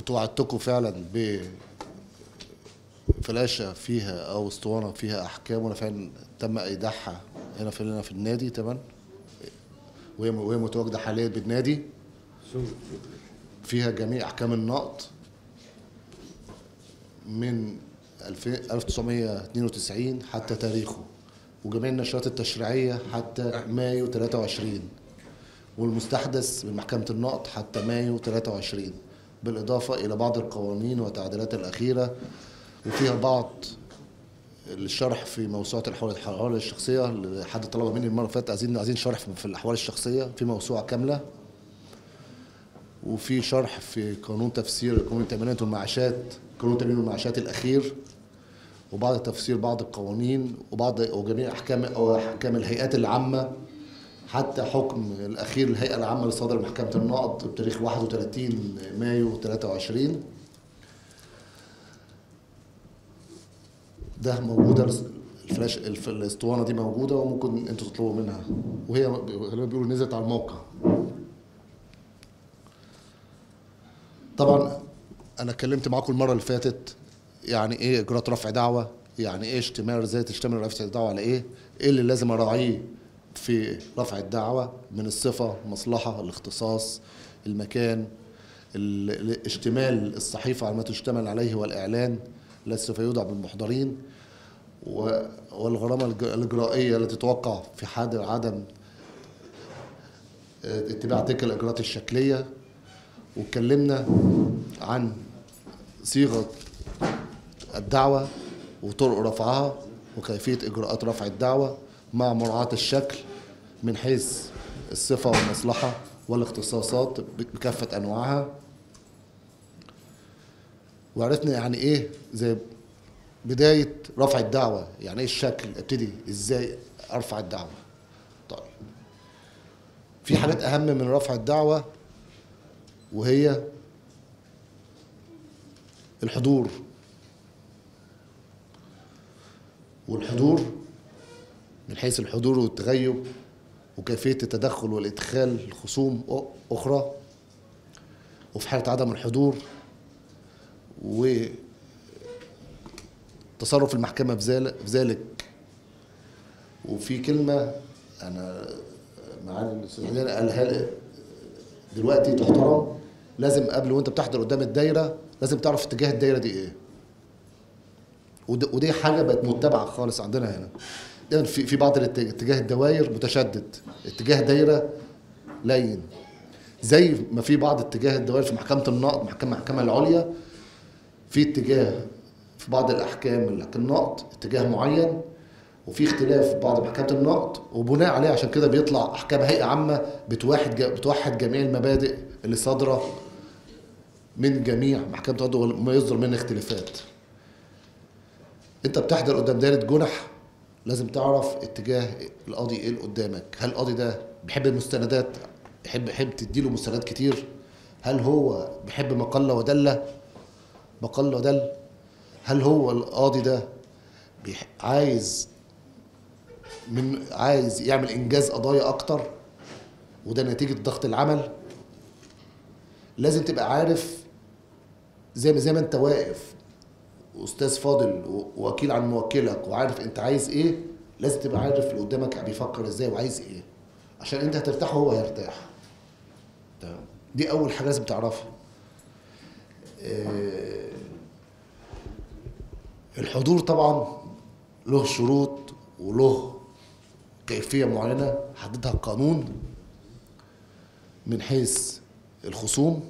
كنت وعدتكم فعلا بفلاشة فيها أو اسطوانة فيها أحكام، وأنا فعلا تم إيداعها هنا في النادي. تمام. وهي متواجدة حاليا بالنادي، فيها جميع أحكام النقض من 1992 حتى تاريخه، وجميع النشرات التشريعية حتى مايو 23، والمستحدث من محكمة النقض حتى مايو 23، بالإضافة إلى بعض القوانين والتعديلات الأخيرة. وفيها بعض الشرح في موسوعة الأحوال الشخصية اللي حد طلبها مني المرة اللي فاتت، عايزين شرح في الأحوال الشخصية في موسوعة كاملة، وفي شرح في قانون تفسير قانون التأمينات والمعاشات، قانون التأمين والمعاشات الأخير، وبعض تفسير بعض القوانين وجميع أحكام الهيئات العامة، حتى حكم الأخير الهيئة العامة اللي صدر محكمة النقض بتاريخ 31 مايو 23. ده موجودة الفلاش الاسطوانة دي موجودة، وممكن انتوا تطلبوا منها، وهي غالبا بيقولوا نزلت على الموقع. طبعا انا اتكلمت معاكم المرة اللي فاتت يعني ايه اجراءات رفع دعوة، يعني ايه ازاي تشتمل رفع الدعوة على ايه اللي لازم اراعيه في رفع الدعوة من الصفة، المصلحة، الاختصاص، المكان، اشتمال الصحيفة على ما تشتمل عليه والإعلان الذي سوف يودع بالمحضرين، والغرامة الإجرائية التي تتوقع في حال عدم اتباع تلك الإجراءات الشكلية. واتكلمنا عن صيغة الدعوة وطرق رفعها وكيفية إجراءات رفع الدعوة مع مراعاة الشكل من حيث الصفة والمصلحة والاختصاصات بكافة أنواعها. وعرفنا يعني إيه زي بداية رفع الدعوة، يعني إيه الشكل، ابتدي إزاي أرفع الدعوة. طيب، في حاجات أهم من رفع الدعوة، وهي الحضور. والحضور من حيث الحضور والتغيب وكيفية التدخل والإدخال الخصوم أخرى، وفي حالة عدم الحضور وتصرف المحكمة بذلك. وفي كلمة أنا معالي الأستاذ حسين قالها دلوقتي تحترم، لازم قبل وأنت بتحضر قدام الدايرة لازم تعرف اتجاه الدايرة دي إيه. ودي حاجة بقت متبعة خالص عندنا هنا. يعني في بعض اتجاه الدوائر متشدد، اتجاه دايرة لين، زي ما في بعض اتجاه الدوائر في محكمة النقض، المحكمة العليا، في اتجاه في بعض الأحكام النقض اتجاه معين، وفي اختلاف في بعض محكمة النقض، وبناء عليه عشان كده بيطلع أحكام هيئة عامة بتوحد جميع المبادئ اللي صادرة من جميع محكمة النقض وما يصدر منها اختلافات. انت بتحضر قدام دايرة جنح لازم تعرف اتجاه القاضي ايه اللي قدامك. هل القاضي ده بيحب المستندات، بيحب تديله مستندات كتير؟ هل هو بيحب مقلة ودلة، مقلة ودل؟ هل هو القاضي ده عايز يعمل انجاز قضايا اكتر وده نتيجة ضغط العمل؟ لازم تبقى عارف زي ما انت واقف استاذ فاضل ووكيل عن موكلك وعارف انت عايز ايه، لازم تبقى عارف اللي قدامك بيفكر ازاي وعايز ايه، عشان انت هترتاح وهو هيرتاح. تمام، دي اول حاجه لازم تعرفها. الحضور طبعا له شروط وله كيفيه معينه حددها القانون من حيث الخصوم،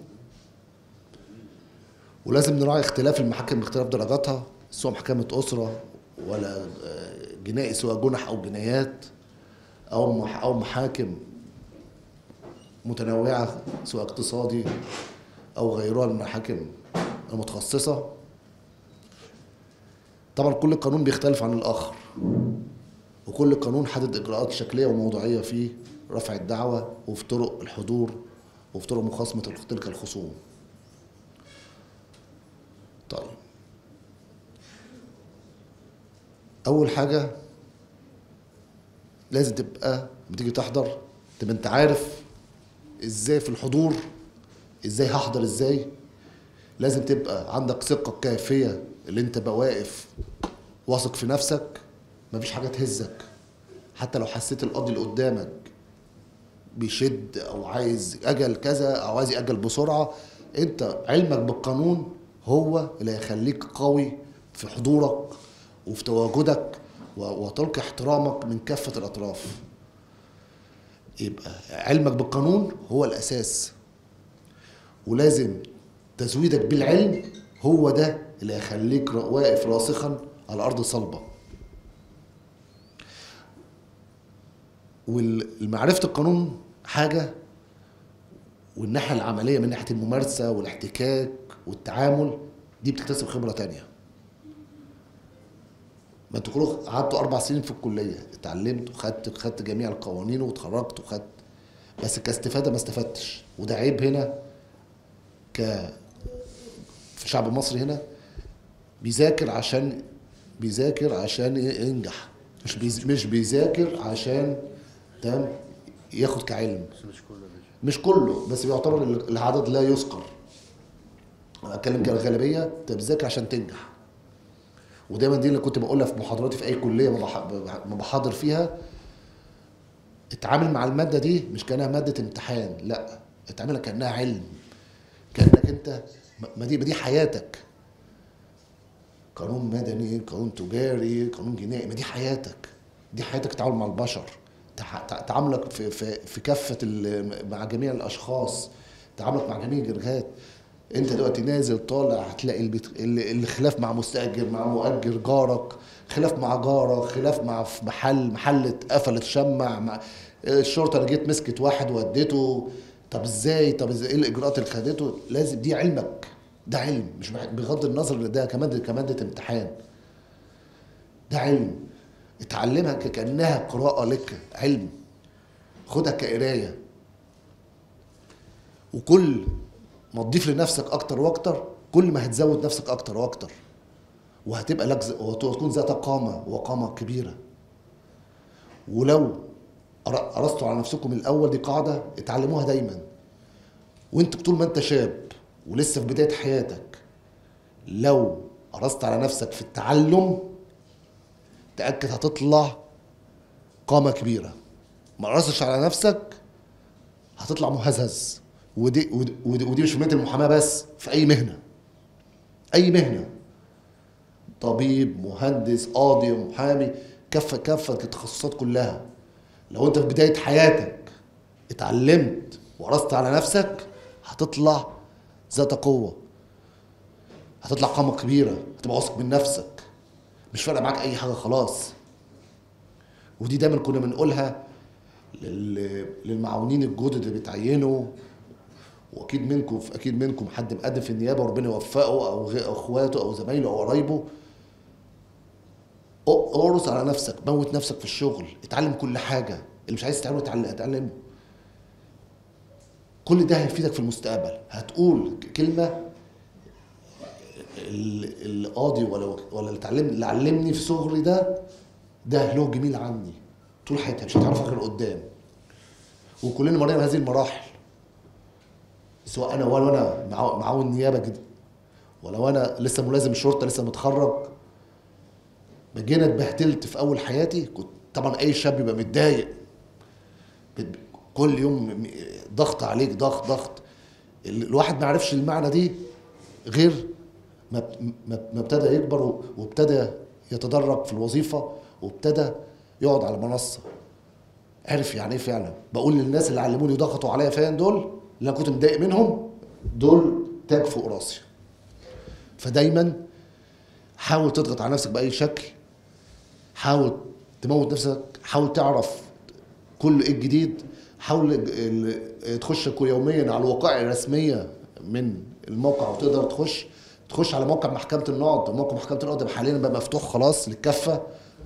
ولازم نراعي اختلاف المحاكم باختلاف درجاتها، سواء محكمة أسرة ولا جنائي، سواء جنح أو جنايات أو محاكم متنوعة سواء اقتصادي أو غيرها من المحاكم المتخصصة. طبعا كل قانون بيختلف عن الآخر، وكل قانون حدد إجراءات شكلية وموضوعية في رفع الدعوة وفي طرق الحضور وفي طرق مخاصمة تلك الخصوم. طيب، أول حاجة لازم تبقى بتيجي تحضر تبقى أنت عارف إزاي في الحضور، إزاي هحضر إزاي، لازم تبقى عندك ثقه كافيه اللي انت بقى واقف واثق في نفسك، مفيش حاجه تهزك. حتى لو حسيت القاضي اللي قدامك بيشد او عايز اجل كذا او عايز ياجل بسرعه، انت علمك بالقانون هو اللي هيخليك قوي في حضورك وفي تواجدك وتلقي احترامك من كافه الاطراف. يبقى علمك بالقانون هو الاساس، ولازم تزويدك بالعلم هو ده اللي هيخليك واقف راسخا على ارض صلبه. والمعرفة القانون حاجة، والناحية العملية من ناحية الممارسة والاحتكاك والتعامل دي بتكتسب خبرة تانية. ما انتوا كلكم قعدتوا 4 سنين في الكلية، اتعلمت وخدت جميع القوانين واتخرجت وخدت، بس كاستفادة ما استفدتش. وده عيب هنا في الشعب المصري هنا، بيذاكر عشان ينجح، مش بيذاكر عشان تمام ياخد كعلم. مش كله بس بيعتبر العدد لا يذكر. انا اتكلم كالغالبيه، انت بتذاكر عشان تنجح. ودايما دي اللي كنت بقولها في محاضراتي في اي كليه ما بحاضر فيها، اتعامل مع الماده دي مش كانها ماده امتحان، لا اتعاملها كانها علم، كانك انت ما دي حياتك. قانون مدني، قانون تجاري، قانون جنائي، ما دي حياتك، دي حياتك. التعامل مع البشر، تعاملك في كافه مع جميع الاشخاص، تعاملك مع جميع الجهات. انت دلوقتي نازل طالع هتلاقي الخلاف مع مستاجر، مع مؤجر، جارك، خلاف مع جارك، خلاف مع في محل اتقفلت شمع، مع الشرطه اللي جيت مسكت واحد وديته. طب ازاي ايه الاجراءات اللي خدته؟ لازم دي علمك، ده علم، مش بغض النظر ان ده كماده امتحان، ده علم. اتعلمها كانها قراءه لك، علم، خدها كقرايه. وكل ما تضيف لنفسك اكتر واكتر، كل ما هتزود نفسك اكتر واكتر، وهتبقى لك وتكون ذات قامه وقامه كبيره. ولو قرصتوا على نفسكم الاول، دي قاعده اتعلموها دايما، وانت طول ما انت شاب ولسه في بدايه حياتك، لو قرصت على نفسك في التعلم تاكد هتطلع قامه كبيره. ما قرصتش على نفسك هتطلع مهزهز. ودي مش في مهنه المحاماه بس، في اي مهنه، اي مهنه، طبيب، مهندس، قاضي، محامي، كافه التخصصات كلها. لو انت في بدايه حياتك اتعلمت وقرصت على نفسك هتطلع ذات قوه، هتطلع قامه كبيره، هتبقى واثق من نفسك، مش فارقه معاك اي حاجه خلاص. ودي دايما كنا بنقولها للمعاونين الجدد اللي بيتعينوا، واكيد منكم حد مقدم في النيابه وربنا يوفقه، او اخواته او زمايله او قرايبه. اقرص على نفسك، موت نفسك في الشغل، اتعلم كل حاجه، اللي مش عايز تتعلمه اتعلمه. كل ده هيفيدك في المستقبل. هتقول كلمه القاضي ولا اللي علمني في صغري ده له جميل عني طول حياتي، مش هتعرفها غير قدام. وكلنا مرينا بهذه المراحل، سواء انا ولا انا معاون نيابه جديد، ولا انا لسه ملازم الشرطه لسه متخرج. جينا اتبهدلت في اول حياتي. كنت طبعا اي شاب بيبقى متضايق، كل يوم ضغط عليك، ضغط. الواحد ما عرفش المعنى دي غير ما ابتدى يكبر وابتدى يتدرج في الوظيفه وابتدى يقعد على المنصه، عرف يعني ايه فعلا. بقول للناس اللي علموني وضغطوا عليا فعلا، دول اللي انا كنت متضايق منهم، دول تاج فوق راسي. فدايما حاول تضغط على نفسك باي شكل، حاول تموت نفسك، حاول تعرف كل ايه الجديد، حاول تخش يوميا على الوقائع الرسميه من الموقع، وتقدر تخش على موقع محكمه النقض. موقع محكمه النقض حاليا بقى مفتوح خلاص للكافه.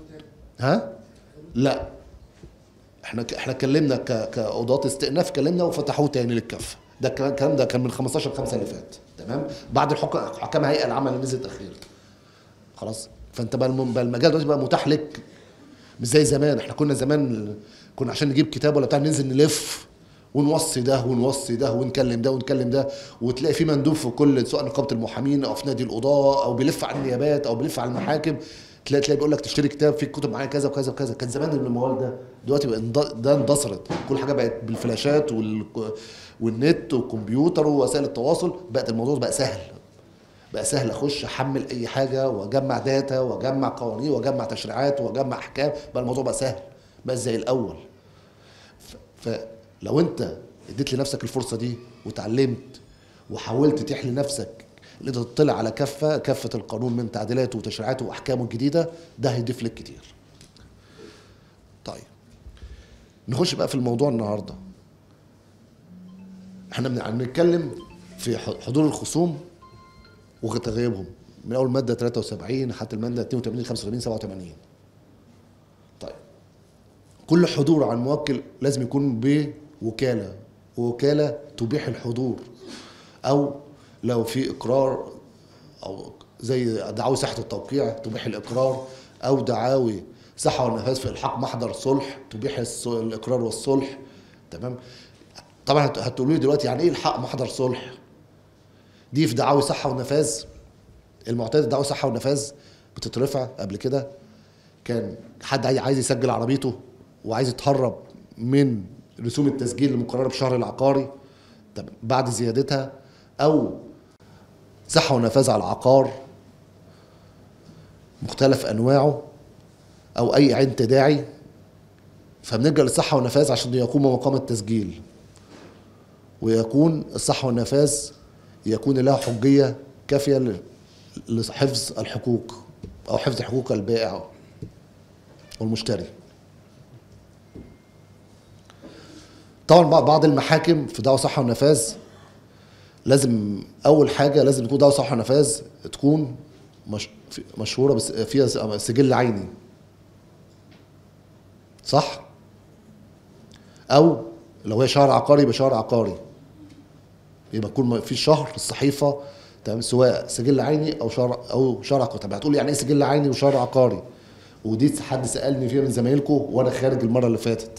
لا احنا اتكلمنا كقضاة استئناف، كلمنا وفتحوه تاني للكافه. ده الكلام ده كان من 15/5 اللي فات، تمام، بعد حكم هيئه العمل اللي نزلت اخيرا خلاص. فانت بقى المجال دلوقتي بقى متاح لك، مش زي زمان. احنا كنا زمان عشان نجيب كتاب ولا بتاع ننزل نلف ونوصي ده ونوصي ده ونكلم ده ونكلم ده، وتلاقي في مندوب في كل، سواء نقابه المحامين او في نادي القضاه او بيلف على النيابات او بيلف على المحاكم، تلاقي بيقول لك تشتري كتاب فيه كتب معايا كذا وكذا وكذا. كان زمان الموال ده، دلوقتي بقى ده اندثرت، كل حاجه بقت بالفلاشات والنت والكمبيوتر ووسائل التواصل، بقت الموضوع بقى سهل، بقى سهل اخش احمل اي حاجه واجمع داتا واجمع قوانين واجمع تشريعات واجمع احكام، بقى الموضوع بقى سهل، بقى زي الاول. فلو انت اديت لنفسك الفرصه دي وتعلمت وحاولت تحلي نفسك اللي انت تطلع على كافه القانون من تعديلاته وتشريعاته واحكامه الجديده، ده هيضيف لك كتير. طيب نخش بقى في الموضوع النهارده. احنا بنتكلم في حضور الخصوم وتغييبهم من اول ماده 73 حتى الماده 82 85 87. طيب كل حضور عن موكل لازم يكون بوكاله، ووكاله تبيح الحضور، او لو في اقرار او زي دعاوي صحه التوقيع تبيح الاقرار، او دعاوي صحه والنفاذ في الحاق محضر صلح تبيح الاقرار والصلح. تمام. طبعا هتقولوا لي دلوقتي يعني ايه الحق محضر صلح؟ دي في دعاوي صحه ونفاذ المعتاد. دعاوي صحه ونفاذ بتترفع قبل كده، كان حد عايز يسجل عربيته وعايز يتهرب من رسوم التسجيل المقرره بالشهر العقاري بعد زيادتها، او صحه ونفاذ على العقار مختلف انواعه، او اي عين تداعي، فبنلجأ للصحه والنفاذ عشان يقوم مقام التسجيل، ويكون الصحه والنفاذ يكون لها حجيه كافيه لحفظ الحقوق او حفظ حقوق البائع والمشتري. طبعا بعض المحاكم في دعوى صحه ونفاذ لازم اول حاجه لازم يكون دعوى صحه ونفاذ تكون مشهوره بس فيها سجل عيني، صح؟ او لو هي شهر عقاري يبقى شهر عقاري، يبقى يكون في شهر الصحيفه، تمام، سواء سجل عيني او شهر عقاري. طب هتقول يعني ايه سجل عيني وشهر عقاري؟ ودي حد سالني فيها من زمايلكم وانا خارج المره اللي فاتت.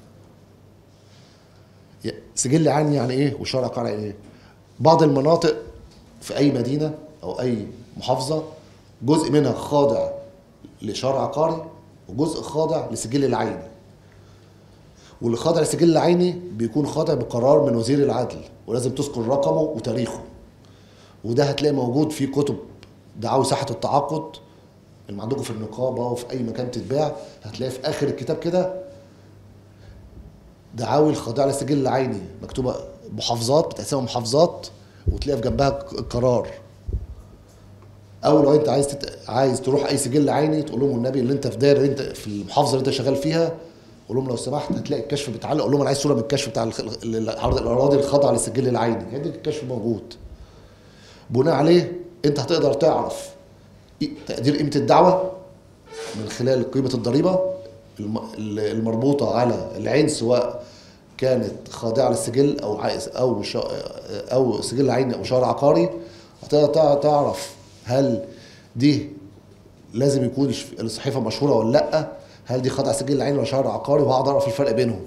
سجل عيني يعني ايه وشهر عقاري يعني ايه؟ بعض المناطق في اي مدينه او اي محافظه جزء منها خاضع لشهر عقاري وجزء خاضع لسجل العيني، واللي خاضع لسجل العيني بيكون خاضع بقرار من وزير العدل ولازم تذكر رقمه وتاريخه، وده هتلاقي موجود في كتب دعاوي صحه التعاقد اللي عندكم في النقابه وفي اي مكان تتباع، هتلاقي في اخر الكتاب كده دعاوي الخاضعه للسجل العيني مكتوبه محافظات، بتقسمها محافظات، وتلاقي في جنبها القرار. او لو انت عايز تروح اي سجل عيني تقول لهم النبي اللي انت في دايره انت في المحافظه اللي انت شغال فيها، قول لهم لو سمحت هتلاقي الكشف بيتعلق، قول لهم انا عايز صوره من الكشف بتاع الاراضي الخاضعه للسجل العيني، هدي الكشف موجود. بناء عليه انت هتقدر تعرف تقدير قيمه الدعوه من خلال قيمه الضريبه المربوطه على العين، سواء كانت خاضعه للسجل او سجل عيني او شهر عقاري. هتقدر تعرف هل دي لازم يكون الصحيفه مشهوره ولا لا، هل دي خاضعه سجل العين ولا شهر عقاري، وهقدر اعرف الفرق بينهم.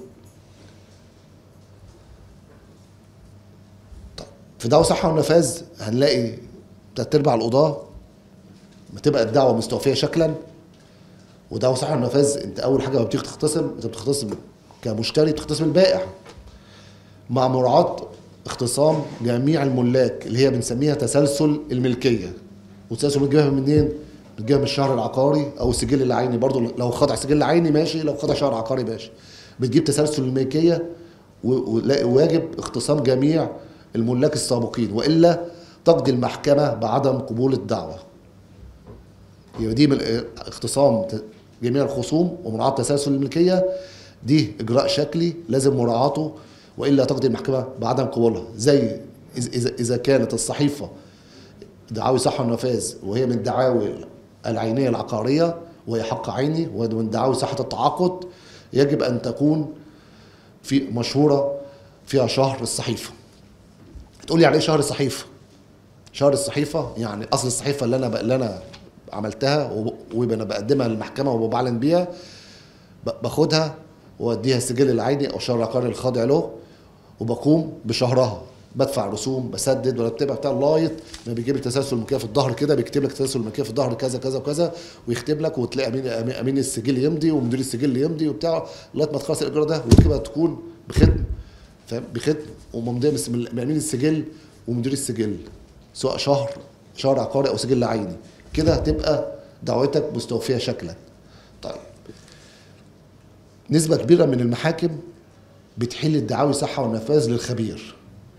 طيب في دعوى صحه والنفاذ هنلاقي 3/4 القضاه بتبقى الدعوه مستوفيه شكلا، ودعوى صحه والنفاذ انت اول حاجه لما بتيجي تختصم انت بتختصم كمشتري، بتختصم البائع مع مراعاه اختصام جميع الملاك اللي هي بنسميها تسلسل الملكيه. وتسلسل الملكيه منين؟ بتجيبها من الشهر العقاري او السجل العيني، برضو لو خضع سجل عيني ماشي، لو خضع شهر عقاري ماشي. بتجيب تسلسل الملكيه وواجب اختصام جميع الملاك السابقين، والا تقضي المحكمه بعدم قبول الدعوه. يبقى دي من اختصام جميع الخصوم ومراعاه تسلسل الملكيه، دي اجراء شكلي لازم مراعاته، والا تقضي المحكمه بعدم قبولها. زي اذا كانت الصحيفه دعاوي صحه ونفاذ وهي من دعاوي العينيه العقاريه وهي حق عيني ومن دعاوي صحه التعاقد، يجب ان تكون في مشهوره فيها شهر الصحيفه. تقول لي يعني ايه شهر الصحيفه؟ شهر الصحيفه يعني اصل الصحيفه اللي انا عملتها وانا بقدمها للمحكمه وبعلن بيها، باخدها واديها السجل العيني او شهر العقاري الخاضع له، وبقوم بشهرها، بدفع رسوم، بسدد ولا بتاع لغايه ما بيجيب التسلسل الملكيه في الظهر كده، بيكتب لك تسلسل الملكيه في الظهر كذا كذا وكذا، ويختم لك، وتلاقي امين السجل يمضي ومدير السجل يمضي وبتاع لغايه ما تخلص الايجار ده، وكده تكون بختم، فاهم، بختم وممضيه من امين السجل ومدير السجل، سواء شهر عقاري او سجل عيني، كده هتبقى دعوتك مستوفيه شكلا. طيب نسبه كبيره من المحاكم بتحيل الدعاوي صحه ونفاذ للخبير،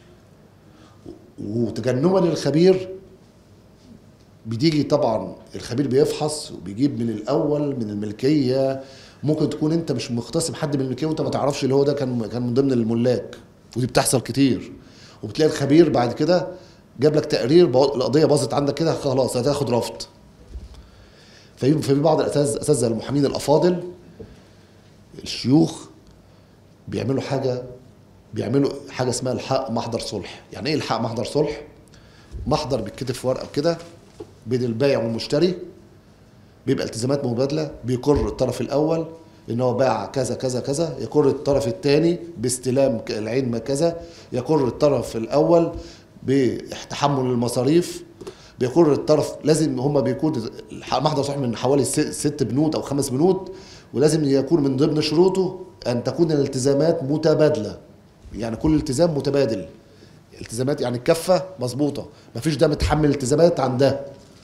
وتجنبا للخبير بتيجي طبعا الخبير بيفحص وبيجيب من الاول من الملكيه، ممكن تكون انت مش مختصم حد من الملكيه وانت ما تعرفش اللي هو ده كان من ضمن الملاك، ودي بتحصل كتير، وبتلاقي الخبير بعد كده جاب لك تقرير القضيه باظت عندك كده، خلاص هتاخد رفض. في بعض الاساتذه المحامين الافاضل الشيوخ بيعملوا حاجه اسمها الحاق محضر صلح. يعني ايه الحاق محضر صلح؟ محضر بيتكتب في ورقه كده بين البائع والمشتري، بيبقى التزامات مبادله، بيقر الطرف الاول ان هو باع كذا كذا كذا، يقر الطرف الثاني باستلام العين ما كذا، يقر الطرف الاول بتحمل المصاريف، بيقر الطرف، لازم هما بيكون محضر صلح من حوالي 6 بنود او 5 بنود، ولازم يكون من ضمن شروطه ان تكون الالتزامات متبادله، يعني كل التزام متبادل، التزامات يعني الكفه مظبوطه، مفيش ده متحمل التزامات عن ده،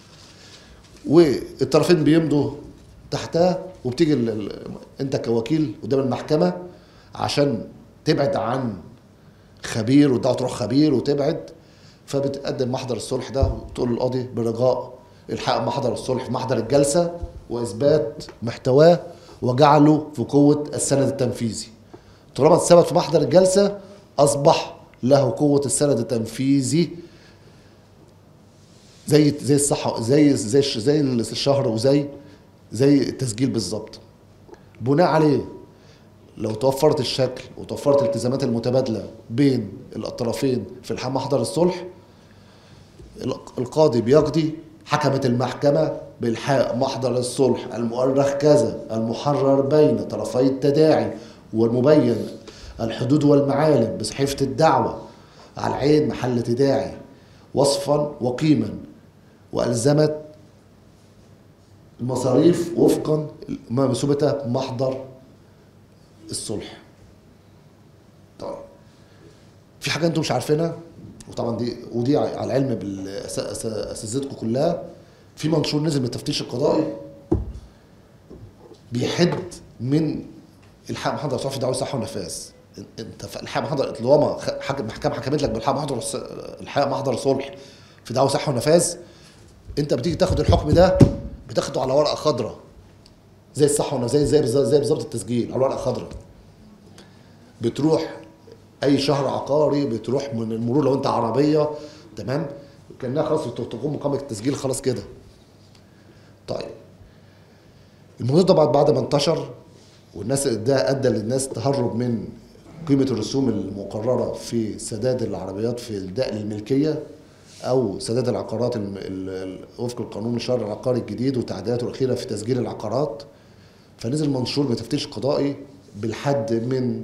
والطرفين بيمضوا تحتها، وبتيجي انت كوكيل قدام المحكمه عشان تبعد عن خبير، والدعوه تروح خبير وتبعد، فبتقدم محضر الصلح ده وتقول للقاضي برجاء الحاق محضر الصلح في محضر الجلسه واثبات محتواه وجعله في قوه السند التنفيذي. طالما اتثبت في محضر الجلسه اصبح له قوه السند التنفيذي زي الصحه، زي الشهر، وزي التسجيل بالظبط. بناء عليه لو توفرت الشكل وتوفرت الالتزامات المتبادله بين الطرفين في الحاق محضر الصلح، القاضي بيقضي، حكمت المحكمه بالحاق محضر الصلح المؤرخ كذا المحرر بين طرفي التداعي والمبين الحدود والمعالم بصحيفه الدعوه على العين محل تداعي وصفا وقيما، والزمت المصاريف وفقا ما ثبت محضر الصلح. طيب في حاجه انتم مش عارفينها، وطبعا ودي على العلم باساتذتكم كلها، في منشور نزل من التفتيش القضائي بيحد من الحاق محضر الصلح في دعوى صحه ونفاذ. انت في الحاق محضر طالما المحكمه حكمت لك بالحاق محضر صلح في دعوى صحه ونفاذ، انت بتيجي تاخد الحكم ده بتاخده على ورقه خضراء زي الصحه ونفاذ، زي بالظبط التسجيل على ورقه خضراء. بتروح اي شهر عقاري، بتروح من المرور لو انت عربيه، تمام، كانها خلاص تقوم مقامك التسجيل خلاص كده. طيب الموضوع ده بعد ما انتشر والناس ده ادى للناس تهرب من قيمه الرسوم المقرره في سداد العربيات في الدائن الملكيه او سداد العقارات وفق القانون الشهري العقاري الجديد وتعديلاته الاخيره في تسجيل العقارات، فنزل منشور من التفتيش القضائي بالحد من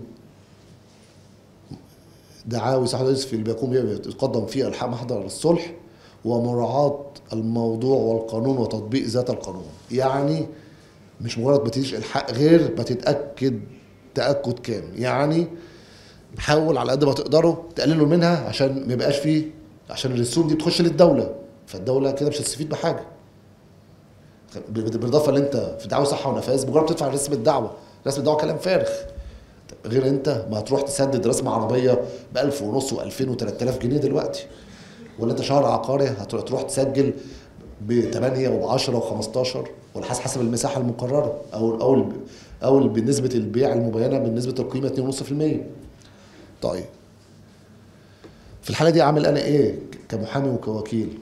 دعاوي صحه في اللي بيقوم يقدم فيه الحاق محضر الصلح ومراعاه الموضوع والقانون وتطبيق ذات القانون. يعني مش مجرد ما تديش الحق غير ما تتاكد تاكد كام، يعني حاول على قد ما تقدروا تقللوا منها عشان ما يبقاش فيه، عشان الرسوم دي بتخش للدوله، فالدوله كده مش هتستفيد بحاجه. بالاضافه ان انت في دعوه صحه ونفاذ مجرد تدفع رسم الدعوه، رسم الدعوه كلام فارغ، غير انت ما هتروح تسدد رسم عربيه ب 1000 ونص و2000 و3000 جنيه دلوقتي، ولا انت شهر عقاري هتروح تسجل ب 8 وب 10 و15 ولا حسب المساحه المقرره او بالنسبه البيع المبينه بالنسبه القيمه 2.5%. طيب في الحاله دي اعمل انا ايه كمحامي وكوكيل؟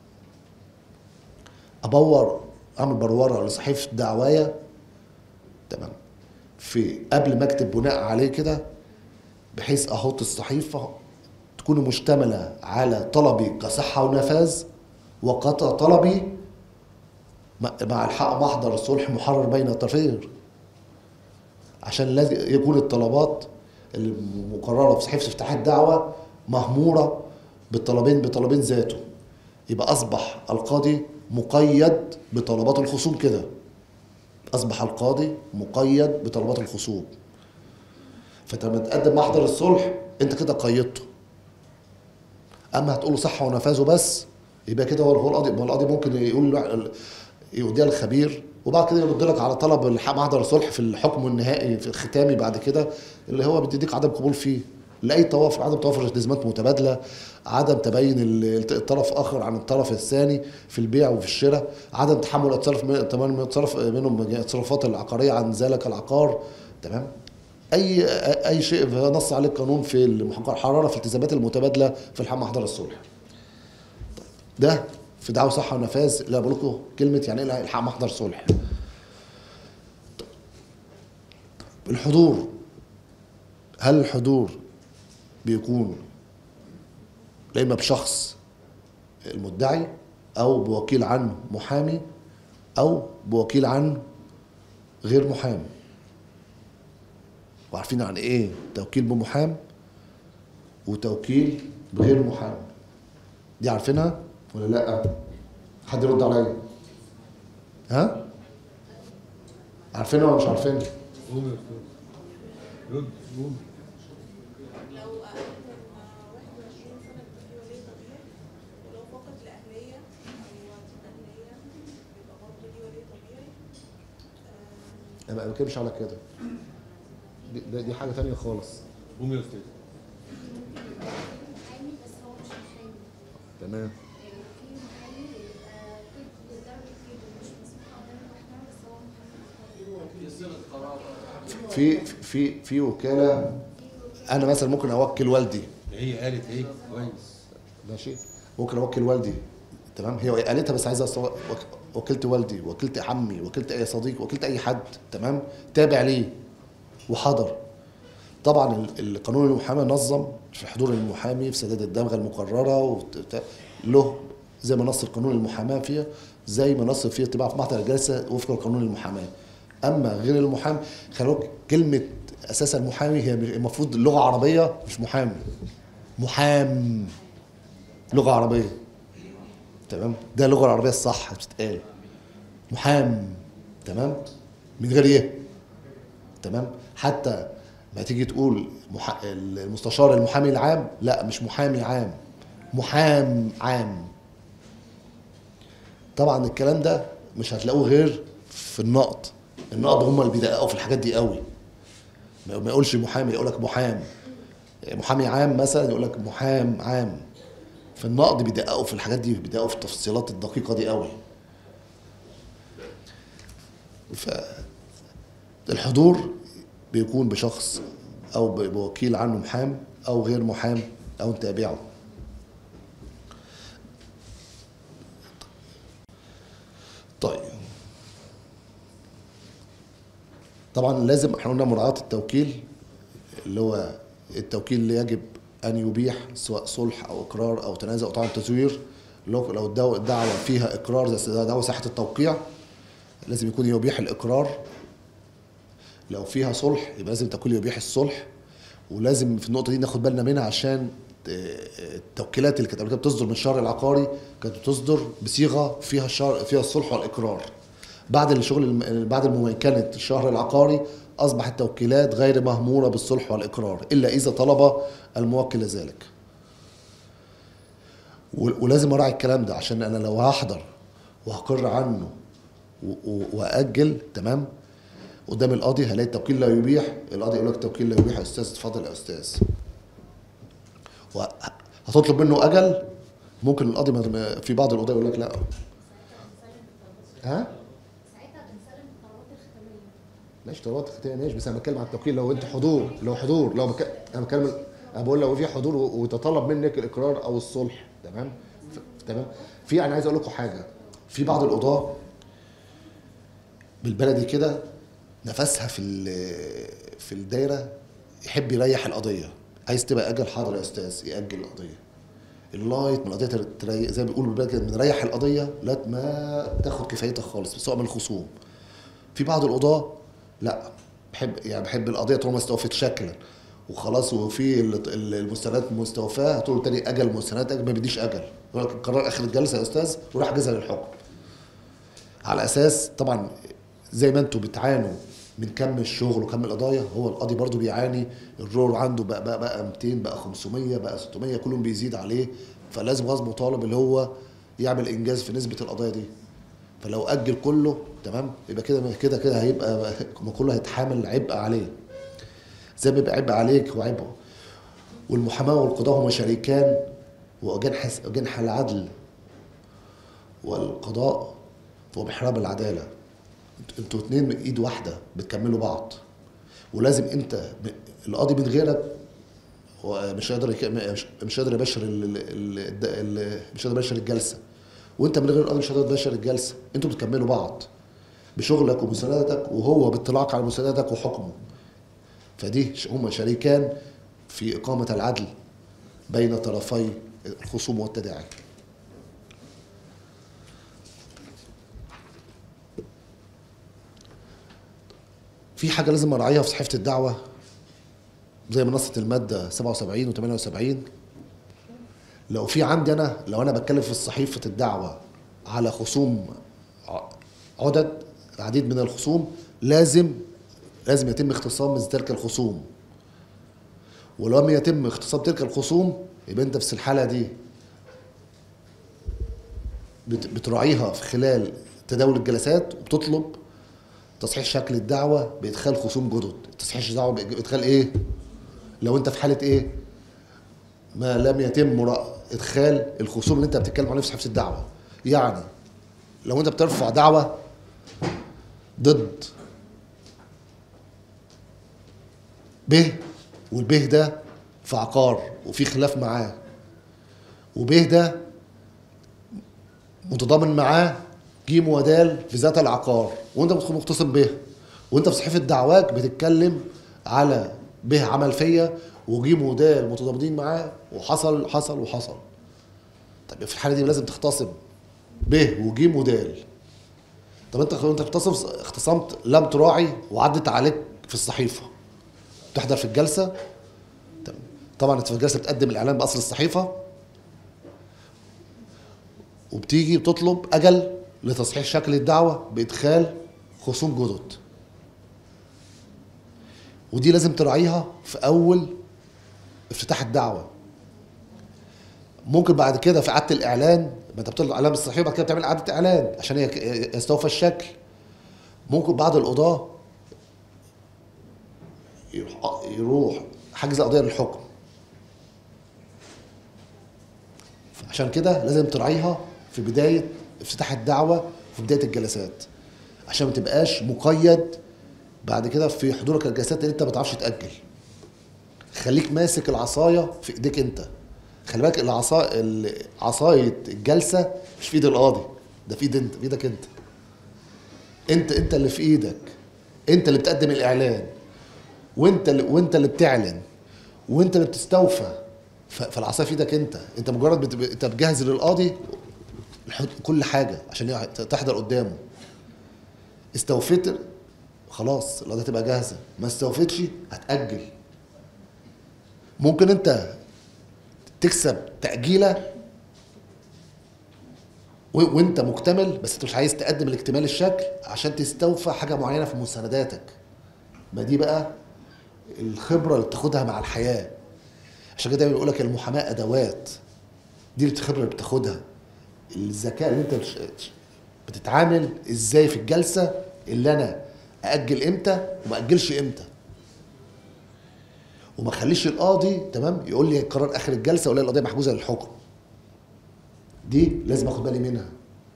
اعمل بروره لصحيفه دعوايا، تمام، في قبل ما اكتب بناء عليه كده، بحيث احط الصحيفه تكون مشتمله على طلبي كصحه ونفاذ وقطع طلبي مع الحق محضر الصلح محرر بين الطرفين، عشان لازم يكون الطلبات المقرره في صحيفه افتتاح الدعوه مهموره بطلبين ذاته، يبقى اصبح القاضي مقيد بطلبات الخصوم كده. اصبح القاضي مقيد بطلبات الخصوم. فانت لما تقدم محضر الصلح انت كده قيدته. اما هتقول له صحه ونفاذه بس، يبقى كده هو القاضي ممكن يقول يوديها للخبير، وبعد كده يرد لك على طلب محضر الصلح في الحكم النهائي في الختامي بعد كده، اللي هو بيديك عدم قبول فيه لاي توافر، عدم توافر التزامات متبادله، عدم تبين الطرف اخر عن الطرف الثاني في البيع وفي الشراء، عدم تحمل التصرف منهم التصرفات العقاريه عن ذلك العقار. تمام. اي شيء نص عليه القانون في الحراره في الالتزامات المتبادله في محضر الصلح. ده في دعوى صحه ونفاذ اللي بقول لكم كلمه يعني ايه الحق محضر صلح. الحضور، هل الحضور بيكون لا اما بشخص المدعي او بوكيل عنه محامي او بوكيل عنه غير محامي؟ وعارفين عن ايه توكيل بمحام وتوكيل بغير محام؟ دي عارفينها ولا لا؟ حد يرد عليا. ها؟ عارفينها ولا مش عارفينها؟ لو أقل من 21 سنة بيبقى في ولي طبيعي، ولو فقط لأهلية أو وظيفة أهلية بيبقى برضه ليه ولي طبيعي. أنا ما بتكلمش على كده، دي حاجة تانية خالص. قوم يا أستاذ. محامي بس هو مش محامي. تمام. في محامي طب لدرجة كده مش مسموح قدام المحكمة بس هو محامي. في وكالة. أنا مثلا ممكن أوكل والدي. هي قالت إيه؟ كويس. ماشي. ممكن أوكل والدي. تمام. هي قالتها بس عايزة وكلت والدي، وكلت عمي، وكلت أي صديق، وكلت أي حد. تمام. تابع ليه وحضر. طبعا القانون المحامي نظم في حضور المحامي في سداد الدمغه المقرره له زي ما نص القانون المحاماه فيها، زي ما نص فيه اتباع في محضر الجلسه وفق القانون المحاماه. اما غير المحامي خلوك كلمه اساسا المحامي هي المفروض لغه عربيه مش محامي. محام لغه عربيه. تمام. ده اللغه العربيه الصح بتتقال محام. تمام. من غير ايه. تمام. حتى ما تيجي تقول المستشار المحامي العام، لا مش محامي عام، محام عام. طبعا الكلام ده مش هتلاقوه غير في النقض. النقض هم اللي بيدققوا في الحاجات دي قوي. ما يقولش محامي، يقول لك محامي عام مثلا، يقول لك محام عام. في النقض بيدققوا في الحاجات دي، بيدققوا في التفصيلات الدقيقه دي قوي. فالحضور بيكون بشخص او بوكيل عنه محام او غير محام او تابعه. طيب طبعا لازم احنا قلنا مراعاة التوكيل، اللي هو التوكيل اللي يجب ان يبيح سواء صلح او اقرار او تنازع او طبعا تزوير. لو الدعوه فيها اقرار زي دعوه صحه التوقيع لازم يكون يبيح الاقرار. لو فيها صلح يبقى لازم التوكيل يبيح الصلح. ولازم في النقطه دي ناخد بالنا منها عشان التوكيلات اللي كانت قبل كده بتصدر من الشهر العقاري كانت بتصدر بصيغه فيها الصلح والاقرار. بعد مميكنه الشهر العقاري اصبحت التوكيلات غير مهموره بالصلح والاقرار الا اذا طلب الموكل ذلك. ولازم اراعي الكلام ده عشان انا لو هحضر وهقر عنه واجل تمام قدام القاضي هلاقي التوكيل لا يبيح. القاضي يقول لك التوكيل لا يبيح يا استاذ، اتفضل يا استاذ. وهتطلب منه اجل، ممكن القاضي في بعض القضايا يقول لك لا. ها؟ ساعتها بنسلم الطلبات الختاميه. ماشي طلبات ختاميه ماشي، بس انا بتكلم عن التوكيل لو انت حضور، انا بتكلم، انا بقول لو في حضور وتطلب منك الاقرار او الصلح. تمام؟ تمام؟ انا عايز اقول لكم حاجه، في بعض القضاه بالبلدي كده نفسها في الدايره يحب يريح القضيه. عايز تبقى اجل، حاضر يا استاذ ياجل القضيه لغايه ما القضيه تريح، زي ما بيقولوا بالبلد كده بنريح القضيه لا ما تاخد كفايتها خالص سواء من الخصوم. في بعض القضاه لا بحب القضيه طالما استوفت شكلا وخلاص، وفي المستندات مستوفاه، هتقول له تاني اجل مستندات، اجل ما بيديش اجل، يقول لك قرار اخر الجلسه يا استاذ وراح جزا للحكم. على اساس طبعا زي ما انتوا بتعانوا من كم الشغل وكم القضايا، هو القاضي برضو بيعاني، الرول عنده بقى 200 بقى 500 بقى 600 كلهم بيزيد عليه، فلازم غصب وطالب اللي هو يعمل انجاز في نسبه القضايا دي. فلو اجل كله تمام يبقى كده هيبقى كله هيتحامل عبء عليه، زي ما يبقى عبء عليك وعبء. والمحاماه والقضاء هما شريكان، وجنح العدل والقضاء هو محراب العداله. انتوا اتنين من ايد واحده بتكملوا بعض، ولازم انت القاضي من غيرك هو مش قادر يبشر مش قادر يبشر الجلسه، وانت من غير القاضي مش قادر تبشر الجلسه. انتوا بتكملوا بعض بشغلك ومساندتك، وهو باطلاعك على مساندتك وحكمه. فدي هما شريكان في اقامه العدل بين طرفي الخصوم والتداعي. في حاجه لازم اراعيها في صحيفه الدعوه زي ما نصت الماده 77 و78. لو في عندي لو انا بتكلم في صحيفه الدعوه على خصوم عديد من الخصوم، لازم يتم اختصام تلك الخصوم. ولو لم يتم اختصام تلك الخصوم يبقى انت في الحاله دي بتراعيها في خلال تداول الجلسات، وبتطلب تصحيح شكل الدعوه بادخال خصوم جدد. تصحيح الدعوه بادخال ايه؟ لو انت في حاله ايه؟ ما لم يتم ادخال الخصوم اللي انت بتتكلم عليه في صحيفه الدعوه. يعني لو انت بترفع دعوه ضد ب، والبه ده في عقار وفي خلاف معاه، وبه ده متضامن معاه ج ودال في ذات العقار، وانت بتكون مختصم به، وانت في صحيفه دعواك بتتكلم على به عمل فيا وج ودال متضامنين معاه وحصل حصل وحصل. طيب في الحاله دي لازم تختصم ب وج ودال. طب انت اختصمت لم تراعي وعدت عليك في الصحيفه، تحضر في الجلسه. طبعا انت في الجلسه بتقدم الاعلان باصل الصحيفه، وبتيجي بتطلب اجل لتصحيح شكل الدعوه بادخال خصوم جدد. ودي لازم تراعيها في اول افتتاح الدعوه. ممكن بعد كده في اعاده الاعلان، ما انت بتطلب اعلان بالصحيفه بعد كده بتعمل اعاده اعلان عشان يستوفى الشكل. ممكن بعض القضاه يروح حجز قضيه للحكم. عشان كده لازم تراعيها في بدايه افتتاح الدعوه في بدايه الجلسات، عشان ما تبقاش مقيد بعد كده في حضورك الجلسات اللي انت ما تعرفش تاجل. خليك ماسك العصايه في ايديك انت. خلي بالك عصايه الجلسه مش في ايد القاضي، ده في ايدك انت. انت اللي في ايدك، انت اللي بتقدم الاعلان، وانت اللي بتعلن، وانت اللي بتستوفى. فالعصايه في ايدك انت مجرد انت بتجهز للقاضي كل حاجه عشان تحضر قدامه. استوفيت خلاص القضيه تبقى جاهزه، ما استوفيتش هتاجل. ممكن انت تكسب تاجيله وانت مكتمل، بس انت مش عايز تقدم الاكتمال الشكل عشان تستوفى حاجه معينه في مستنداتك. ما دي بقى الخبره اللي بتاخدها مع الحياه. عشان كده بيقول لك المحاماه ادوات، دي الخبره اللي بتاخدها، الذكاء اللي انت بتتعامل ازاي في الجلسه، اللي انا ااجل امتى وما اجلش امتى، وما اخليش القاضي تمام يقول لي قرار اخر الجلسه ولا القضيه محجوزه للحكم. دي لازم اخد بالي منها.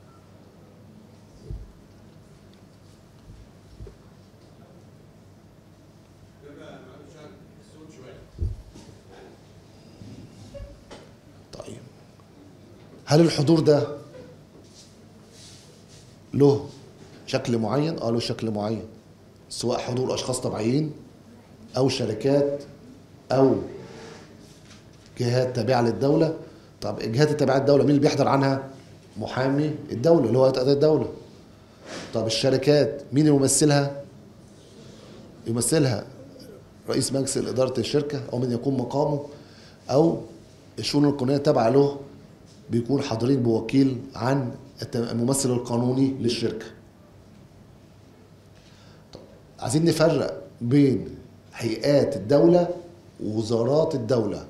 طيب هل الحضور ده له شكل معين؟ له شكل معين، سواء حضور اشخاص طبيعيين او شركات او جهات تابعه للدوله. طب الجهات التابعه للدوله مين اللي بيحضر عنها؟ محامي الدوله اللي هو قضاء الدوله. طب الشركات مين اللي يمثلها رئيس مجلس إدارة الشركة أو من يكون مقامه، أو الشؤون القانونية تابعة له بيكون حاضرين بوكيل عن الممثل القانوني للشركة. عايزين نفرق بين هيئات الدولة ووزارات الدولة.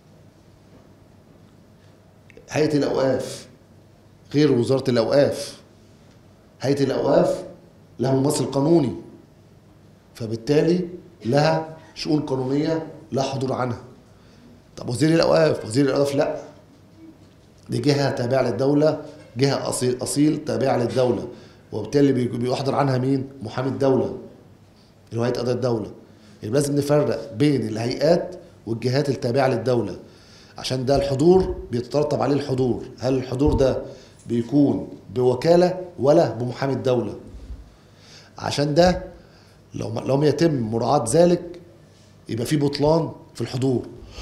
هيئة الأوقاف غير وزارة الأوقاف. هيئة الأوقاف لها ممثل قانوني، فبالتالي لها شؤون قانونية لا حضور عنها. طب وزير الأوقاف لا، دي جهة تابعة للدولة، جهة أصيل تابعة للدولة، وبالتالي بيحضر عنها مين؟ محامي الدولة اللي هو هيئة قضاء الدولة. يبقى لازم نفرق بين الهيئات والجهات التابعة للدولة، عشان ده الحضور بيترتب عليه الحضور. هل الحضور ده بيكون بوكالة ولا بمحامي الدولة؟ عشان ده لو لم يتم مراعاة ذلك يبقى في بطلان في الحضور.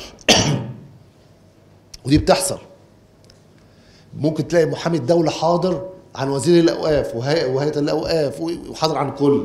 ودي بتحصل. ممكن تلاقي محامي الدولة حاضر عن وزير الأوقاف وهيئة الأوقاف وحاضر عن كل.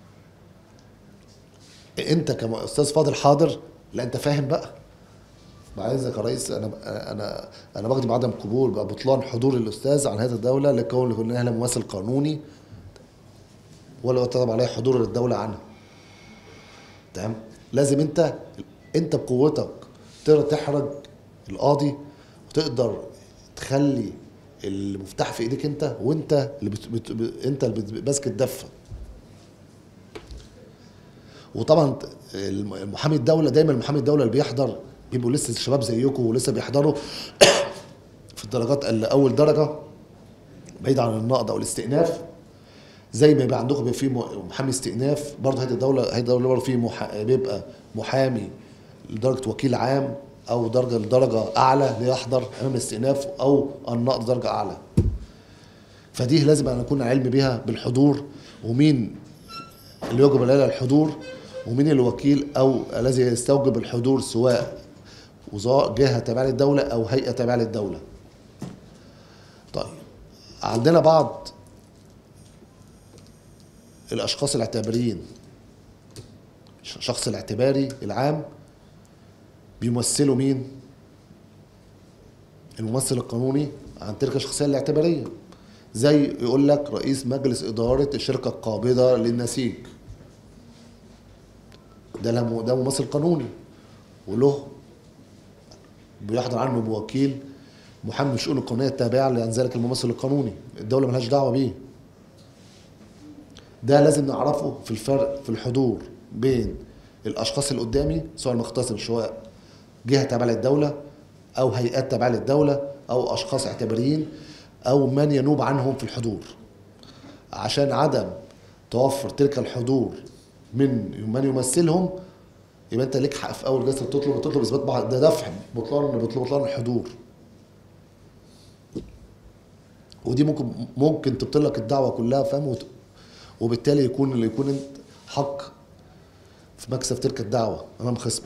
انت كأستاذ فاضل حاضر؟ لا انت فاهم بقى. عايزك يا ريس، انا باخد بعدم قبول بقى بطلان حضور الاستاذ عن هيئة الدولة لكون لها ممثل قانوني ولا يطلب عليه حضور الدولة عنها. تمام؟ لازم انت بقوتك تقدر تحرج القاضي وتقدر تخلي المفتاح في ايديك انت، وانت اللي ماسك الدفه. وطبعا المحامي الدوله دايما المحامي الدوله اللي بيحضر بيبقوا لسه الشباب زيكم ولسه بيحضروا في الدرجات اول درجه بعيد عن النقض او الاستئناف. زي ما يبقى عندكم بيبقى في محامي استئناف، برضه هيئه الدوله برضه في بيبقى محامي لدرجه وكيل عام او درجه اعلى ليحضر امام الاستئناف او النقض درجه اعلى. فدي لازم ان نكون علم بها بالحضور، ومين اللي يجب عليه الحضور ومين الوكيل او الذي يستوجب الحضور، سواء جهه تابعه للدوله او هيئه تابعه للدوله. طيب عندنا بعض الاشخاص الاعتباريين. الشخص الاعتباري العام بيمثلوا مين؟ الممثل القانوني عن تلك الشخصيه الاعتباريه. زي يقول لك رئيس مجلس اداره الشركه القابضه للنسيج، ده ممثل قانوني وله بيحضر عنه بوكيل محامي الشؤون القانونيه التابعه لعن ذلك الممثل القانوني، الدوله ملهاش دعوه بيه. ده لازم نعرفه في الفرق في الحضور بين الاشخاص اللي قدامي، سواء مختصم سواء جهه تابعه للدوله او هيئات تابعه للدوله او اشخاص اعتباريين او من ينوب عنهم في الحضور. عشان عدم توفر تلك الحضور من يمثلهم، يبقى انت ليك حق في اول جلسه تطلب اثبات ده دفع بطلان الحضور. ودي ممكن تبطل لك الدعوه كلها، فاهم؟ وبالتالي يكون انت حق في مكسب تلك الدعوه امام خصمك.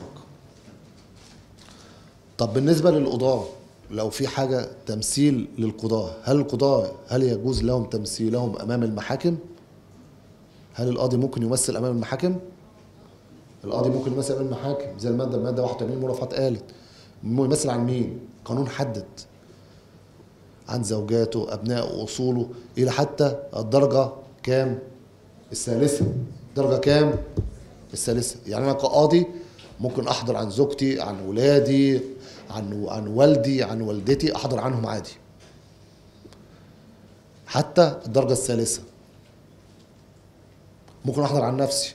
طب بالنسبه للقضاه، لو في حاجه تمثيل للقضاه، هل يجوز لهم تمثيلهم امام المحاكم؟ هل القاضي ممكن يمثل امام المحاكم؟ القاضي ممكن يمثل امام المحاكم زي الماده 81 مرافعات قالت. يمثل عن مين؟ قانون حدد عن زوجاته، ابنائه، اصوله، الى حتى الدرجه كام؟ الثالثه. درجه كام؟ الثالثه. يعني انا كقاضي ممكن احضر عن زوجتي، عن ولادي، عن والدي، عن والدتي، احضر عنهم عادي حتى الدرجه الثالثه. ممكن احضر عن نفسي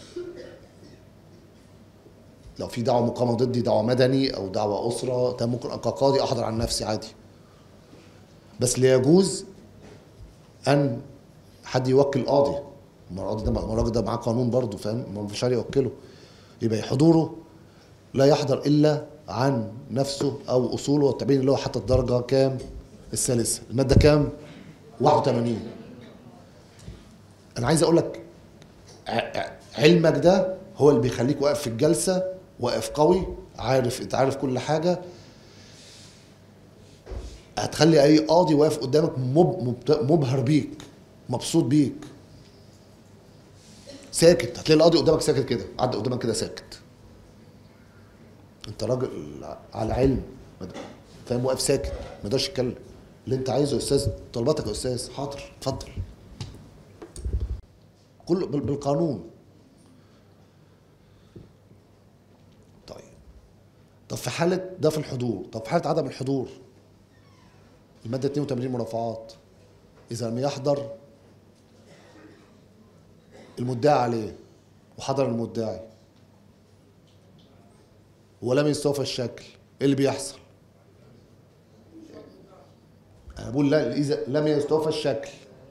لو في دعوه مقامه ضدي، دعوه مدني او دعوه اسره، ده ممكن كقاضي احضر عن نفسي عادي. بس لا يجوز ان حد يوكل قاضي. الراجل ده معاه قانون برضه، فاهم؟ ما فيش حد يوكله. يبقى حضوره لا يحضر الا عن نفسه او اصوله والتابعين، اللي هو حتى الدرجه كام؟ الثالثه. الماده كام؟ 81. انا عايز اقول لك علمك ده هو اللي بيخليك واقف في الجلسه، واقف قوي، انت عارف كل حاجه. هتخلي اي قاضي واقف قدامك مبهر بيك، مبسوط بيك، ساكت. هتلاقي القاضي قدامك ساكت كده، عدى قدامك كده ساكت، انت راجل على علم، فاهم، واقف ساكت ما يقدرش يتكلم. اللي انت عايزه يا استاذ، طلباتك يا استاذ، حاضر اتفضل. كله بالقانون. طب في حالة ده في الحضور، طب في حالة عدم الحضور، المادة 82 مرافعات، إذا لم يحضر المدعي عليه وحضر المدعي ولم يستوفى الشكل، إيه اللي بيحصل؟ أنا بقول لا، إذا لم يستوفى الشكل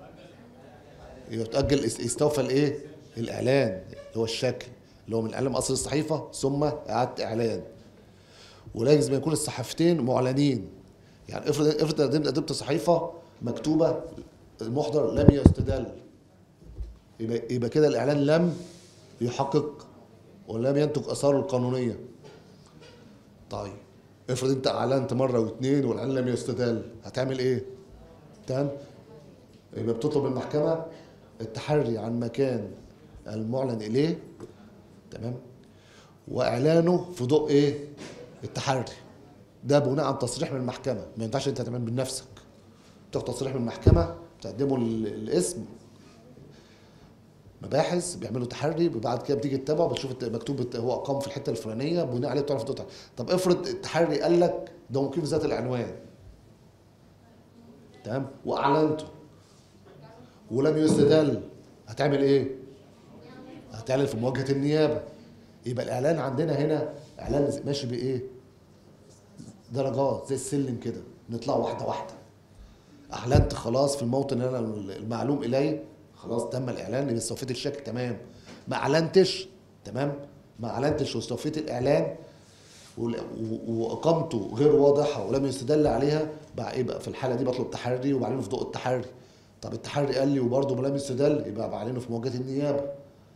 يتأجل يستوفى الإيه؟ الإعلان اللي هو الشكل، اللي هو من إعلان أصل الصحيفة ثم إعادة إعلان. ولازم يكون الصحيفتين معلنين. يعني افرض قدمت صحيفه مكتوبه المحضر لم يستدل، يبقى كده الاعلان لم يحقق ولم ينتج اثاره القانونيه. طيب افرض انت اعلنت مره واثنين والاعلان لم يستدل، هتعمل ايه؟ تمام، يبقى بتطلب المحكمه التحري عن مكان المعلن اليه، تمام، واعلانه في ضوء ايه؟ التحري. ده بناء عن تصريح من المحكمه، ما ينفعش انت تعمل من نفسك. تاخد تصريح من المحكمه تقدمه الاسم، مباحث بيعملوا تحري، وبعد كده بتيجي تتابعه بتشوف مكتوب هو اقام في الحته الفلانيه، بناء عليه بتعرف تقطع. طب افرض التحري قال لك ده ممكن في ذات العنوان، تمام، واعلنته ولم يستدل، هتعمل ايه؟ هتعلن في مواجهه النيابه. يبقى الاعلان عندنا هنا اعلان ماشي بايه؟ درجات زي السلم كده، نطلع واحده واحده. اعلنت خلاص في الموطن اللي انا المعلوم اليه، خلاص تم الاعلان، يبقى استوفيت الشكل، تمام. ما اعلنتش، تمام، ما اعلنتش واستوفيت الاعلان واقامته غير واضحه ولم يستدل عليها، بقى ايه بقى؟ في الحاله دي بطلب تحري وبعلنه في ضوء التحري. طب التحري قال لي وبرضه ما لم يستدل، يبقى بعلنه في مواجهه النيابه.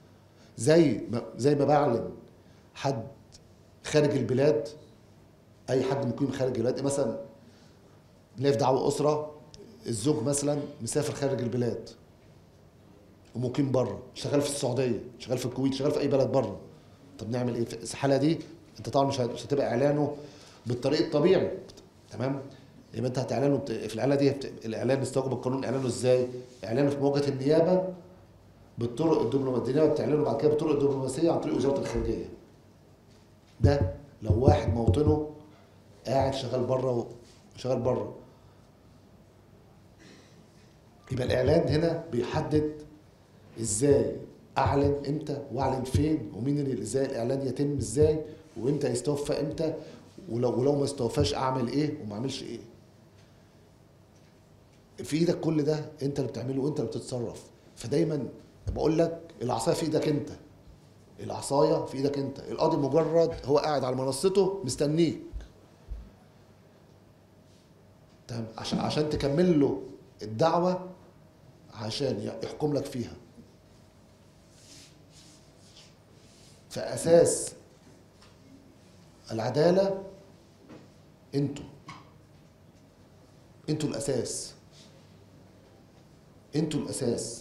زي ما بعلن حد خارج البلاد، اي حد مقيم خارج البلاد، مثلا نلاقي في دعوه اسره الزوج مثلا مسافر خارج البلاد ومقيم بره، شغال في السعوديه، شغال في الكويت، شغال في اي بلد بره. طب نعمل ايه في الحاله دي؟ انت طبعا مش هتبقى اعلانه بالطريق الطبيعي، تمام. يبقى انت هتعلنه في الحاله دي الاعلان استوجب القانون اعلانه ازاي؟ اعلانه في مواجهه النيابه بالطرق الدبلوماسيه، بتعلنه بعد كده بالطرق الدبلوماسيه عن طريق وزاره الخارجيه. ده لو واحد موطنه قاعد شغال بره، يبقى الاعلان هنا بيحدد ازاي اعلن امتى واعلن فين ومين اللي ازاي الاعلان يتم ازاي وامتى يستوفى امتى، ولو ما استوفاش اعمل ايه وما اعملش ايه. في ايدك كل ده، انت اللي بتعمله وانت اللي بتتصرف. فدايما بقول لك العصايه في ايدك انت، العصايه في ايدك انت. القاضي مجرد هو قاعد على منصته مستنيك، تمام، عشان تكمل له الدعوه عشان يحكم لك فيها. فاساس العداله انتوا الاساس، انتوا الاساس.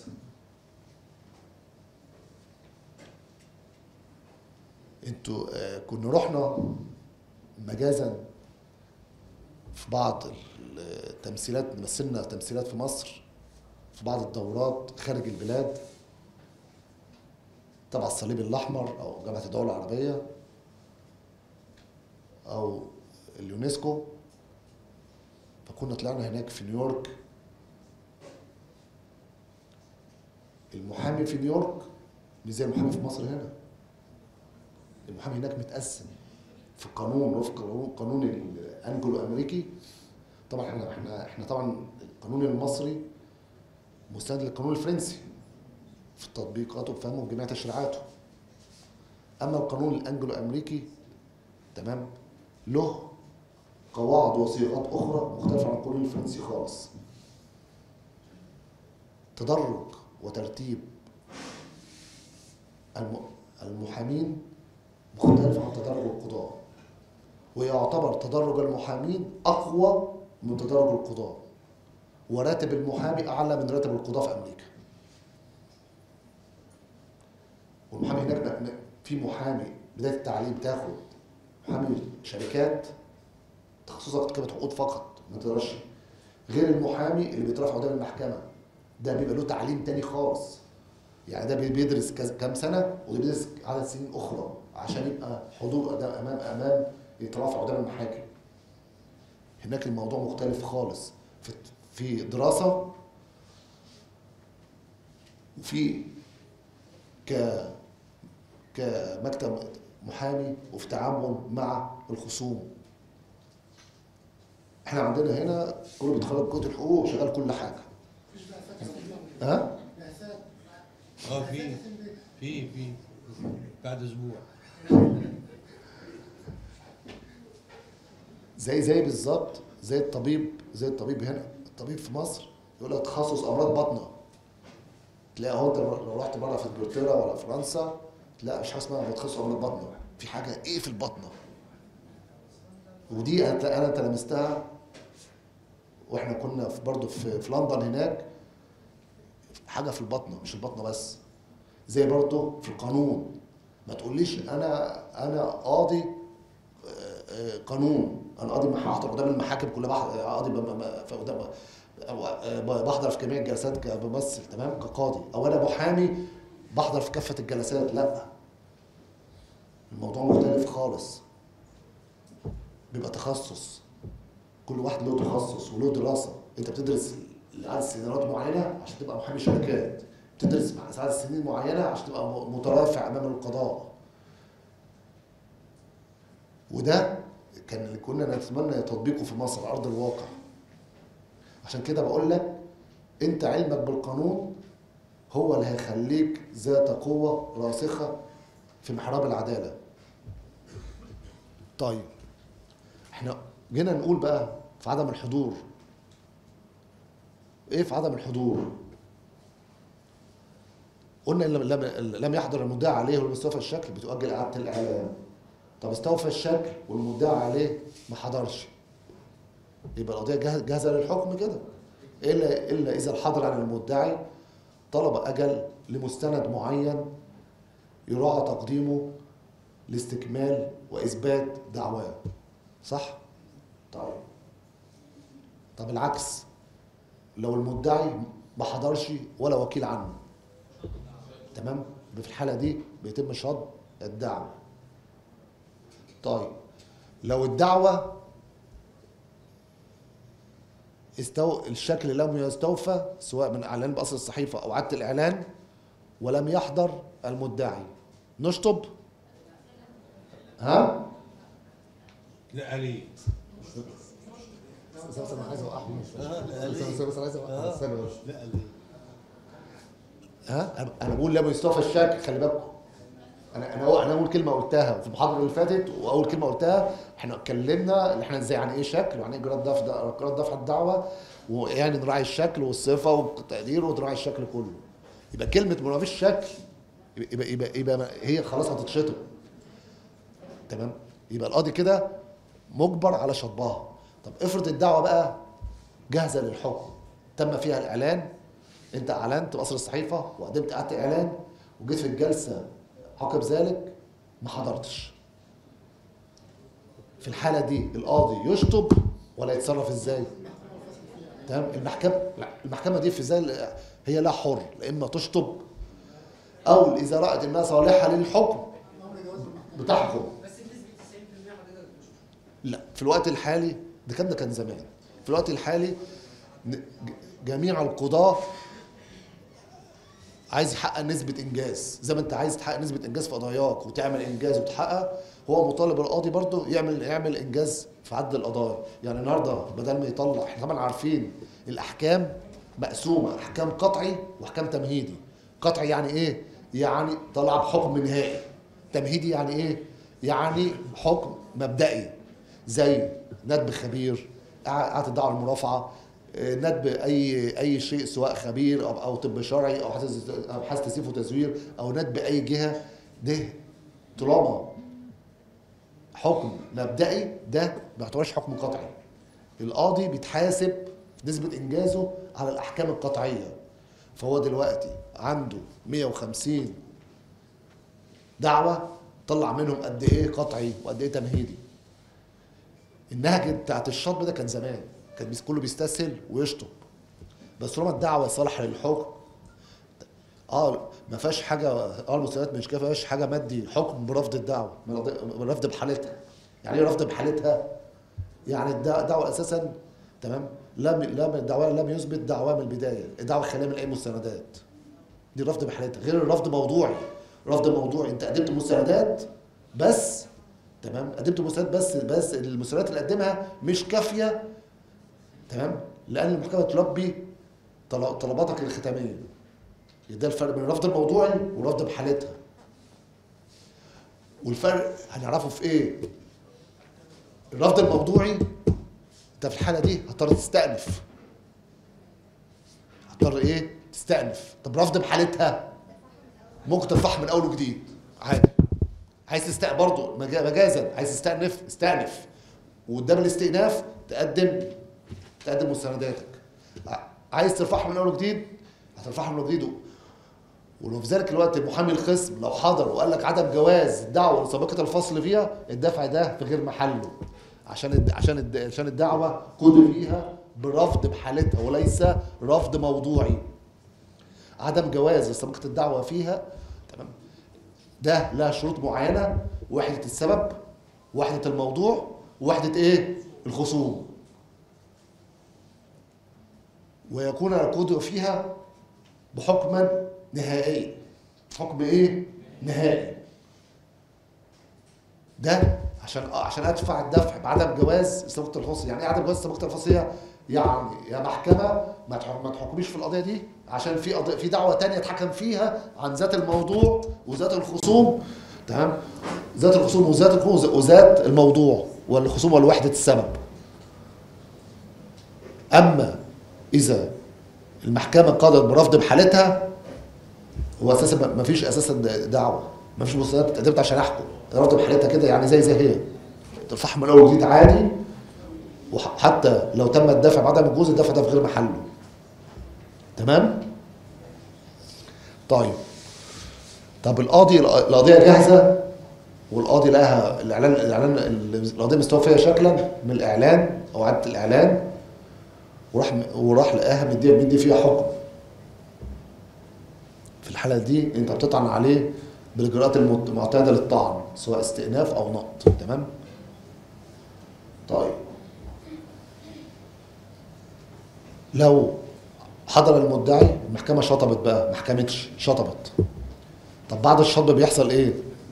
انتوا كنا رحنا مجازا في بعض التمثيلات، مثلنا تمثيلات في مصر في بعض الدورات خارج البلاد تبع الصليب الاحمر او جامعه الدول العربيه او اليونسكو. فكنا طلعنا هناك في نيويورك، المحامي في نيويورك مش زي المحامي في مصر هنا. المحامي هناك متقسم في القانون وفق قانون الانجلو امريكي. طبعا احنا طبعا القانون المصري مستند للقانون الفرنسي في التطبيقات وفهمه وجميع تشريعاته. اما القانون الانجلو امريكي، تمام، له قواعد وصيغات اخرى مختلفه عن القانون الفرنسي خالص. تدرج وترتيب المحامين مختلف عن تدرج القضاة، ويعتبر تدرج المحامين اقوى من تدرج القضاة، وراتب المحامي اعلى من راتب القضاة في امريكا. والمحامي هناك في محامي بدايه التعليم تاخد محامي شركات تخصصك كتابه عقود فقط، ما تقدرش غير المحامي اللي بيترافع قدام المحكمه، ده بيبقى له تعليم تاني خالص. يعني ده بيدرس كام سنه، وده بيدرس عدد سنين اخرى عشان يبقى حضور قدام امام يترافع قدام المحاكم. هناك الموضوع مختلف خالص، في دراسه وفي كمكتب محامي وفي تعامل مع الخصوم. احنا عندنا هنا كله بيتخرج كليه الحقوق وشغال كل حاجه. ها؟ في بعد اسبوع. زي بالظبط زي الطبيب هنا. الطبيب في مصر يقول لك تخصص امراض باطنه، تلاقي اهو انت لو رحت بره في انجلترا ولا فرنسا تلاقي مش حاجه اسمها تخصص امراض باطنه، في حاجه ايه في الباطنه. ودي انا تلمستها واحنا كنا برضه في لندن هناك. حاجه في الباطنه، مش الباطنه بس، زي برضه في القانون. ما تقوليش انا قاضي قانون، انا قاضي هحضر قدام المحاكم كلها، قاضي بحضر في جميع الجلسات كممثل تمام كقاضي، او انا محامي بحضر في كافه الجلسات. لا، الموضوع مختلف خالص، بيبقى تخصص، كل واحد له تخصص وله دراسه. انت بتدرس عدد سنوات معينه عشان تبقى محامي شركات، بتدرس عدد سنين معينه عشان تبقى مترافع امام القضاء. وده كان اللي كنا نتمنى تطبيقه في مصر على ارض الواقع. عشان كده بقول لك انت علمك بالقانون هو اللي هيخليك ذات قوه راسخه في محراب العداله. طيب احنا جينا نقول بقى في عدم الحضور. ايه في عدم الحضور؟ قلنا ان لم يحضر المدعي عليه ولم يستوفى الشكل بتؤجل اعاده الاعلان. طب استوفى الشكل والمدعي عليه ما حضرش، يبقى القضيه جاهزه للحكم كده، الا اذا الحاضر عن المدعي طلب اجل لمستند معين يراعى تقديمه لاستكمال واثبات دعواه. صح؟ طب العكس، لو المدعي ما حضرش ولا وكيل عنه، تمام؟ في الحاله دي بيتم شطب الدعوه. طيب لو الدعوه الشكل لم يستوفى سواء من اعلان باصل الصحيفه او اعاده الاعلان ولم يحضر المدعي، نشطب؟ ها؟ لا ليه؟ بس انا عايز اوقعه. بس عايز اوقعه. لا ليه؟ ها؟ انا بقول لم يستوفى الشكل، خلي بالكم. انا اول كلمه قلتها في المحاضره اللي فاتت، واول كلمه قلتها احنا اتكلمنا ان احنا ازاي يعني ايه شكل ويعني ايه اجراءات دفع الدعوه، ويعني نراعي الشكل والصفه والتقدير ونراعي الشكل كله. يبقى كلمه ما فيش شكل يبقى هي خلاص هتتشطب. تمام؟ يبقى القاضي كده مجبر على شطبها. طب افرض الدعوه بقى جاهزه للحكم، تم فيها الاعلان، انت اعلنت باصل الصحيفه وقدمت اعاده اعلان وجيت في الجلسه عقب ذلك ما حضرتش. في الحاله دي القاضي يشطب ولا يتصرف ازاي؟ تمام؟ المحكمه دي في ذلك هي لا حر، لا اما تشطب او اذا رأت انها صالحه للحكم بتحكم. لا، في الوقت الحالي ده كان زمان. في الوقت الحالي جميع القضاة عايز يحقق نسبة إنجاز، زي ما أنت عايز تحقق نسبة إنجاز في قضاياك وتعمل إنجاز وتحقق، هو مطالب القاضي برضه يعمل إنجاز في عد القضايا. يعني النهارده بدل ما يطلع، احنا طبعا عارفين الأحكام مقسومة أحكام قطعي وأحكام تمهيدي. قطعي يعني إيه؟ يعني طلع بحكم نهائي. تمهيدي يعني إيه؟ يعني حكم مبدئي زي ندب خبير، اعاده الدعوه المرافعه، ندب اي شيء سواء خبير او طب شرعي او ابحاث تسييف وتزوير او ندب اي جهه. ده طالما حكم مبدئي ده ما بيعتبرش حكم قطعي. القاضي بيتحاسب نسبه انجازه على الاحكام القطعيه. فهو دلوقتي عنده 150 دعوه طلع منهم قد ايه قطعي وقد ايه تمهيدي. النهج بتاعت الشطب ده كان زمان، كان كله بيستسهل ويشطب، بس طالما الدعوه صالحه للحكم ما فيهاش حاجه، المستندات مش كده، ما فيهاش حاجه مادي حكم برفض الدعوه، رفض بحالتها. يعني ايه رفض بحالتها؟ يعني الدعوه اساسا تمام لم الدعوه لم يثبت دعواه من البدايه، الدعوه خاليه من اي مستندات، دي رفض بحالتها. غير الرفض موضوعي، رفض موضوعي انت قدمت مستندات بس تمام، قدمت مستندات بس المستندات اللي قدمها مش كافيه تمام، لان المحكمه تلبي طلباتك الختاميه. ده الفرق بين الرفض الموضوعي والرفض بحالتها. والفرق هنعرفه في ايه؟ الرفض الموضوعي انت في الحاله دي هتضطر تستأنف، هتضطر ايه؟ تستأنف. طب رفض بحالتها ممكن ترفعها من اول وجديد عادي. عايز تستأنف برضه مجازا، عايز تستأنف استأنف، وقدام الاستئناف تقدم مستنداتك. عايز ترفعها من اول وجديد هترفعها من اول وجديد. ولو في ذلك الوقت محامي الخصم لو حضر وقال لك عدم جواز الدعوه لسابقه الفصل فيها، الدفع ده في غير محله، عشان الدعوه قضي فيها برفض بحالتها وليس رفض موضوعي. عدم جواز سابقه الدعوه فيها تمام، ده لها شروط معينه: وحده السبب، وحده الموضوع، وحده ايه؟ الخصوم. ويكون القضاء فيها بحكما نهائي. حكم ايه؟ نهائي. ده عشان ادفع الدفع بعدم جواز سابقه الفصل. يعني ايه عدم جواز سابقه الفصل؟ يعني يا محكمه ما تحكميش في القضيه دي عشان في دعوه ثانيه اتحكم فيها عن ذات الموضوع وذات الخصوم تمام، ذات الخصوم وذات الموضوع والخصوم والوحده السبب. اما اذا المحكمه قضت برفض بحالتها، هو اساسا ما فيش اساسا دعوه، ما فيش مستندات اتقدمت عشان احكم، رفض بحالتها كده يعني زي هي ترفعها من اول وجديد عادي. وحتى لو تم الدفع بعدم الجوز، الدفع ده في غير محله. تمام؟ طب القضيه جاهزه، والقاضي لها الاعلان القضيه مستوفيه شكلا من الاعلان او اعاده الاعلان، وراح لقاها مدي فيها حكم. في الحاله دي انت بتطعن عليه بالاجراءات المعتاده للطعن، سواء استئناف او نقض. تمام؟ طيب لو حضر المدعي، المحكمه شطبت بقى، ما حكمتش، شطبت. طب بعد الشطب بيحصل ايه؟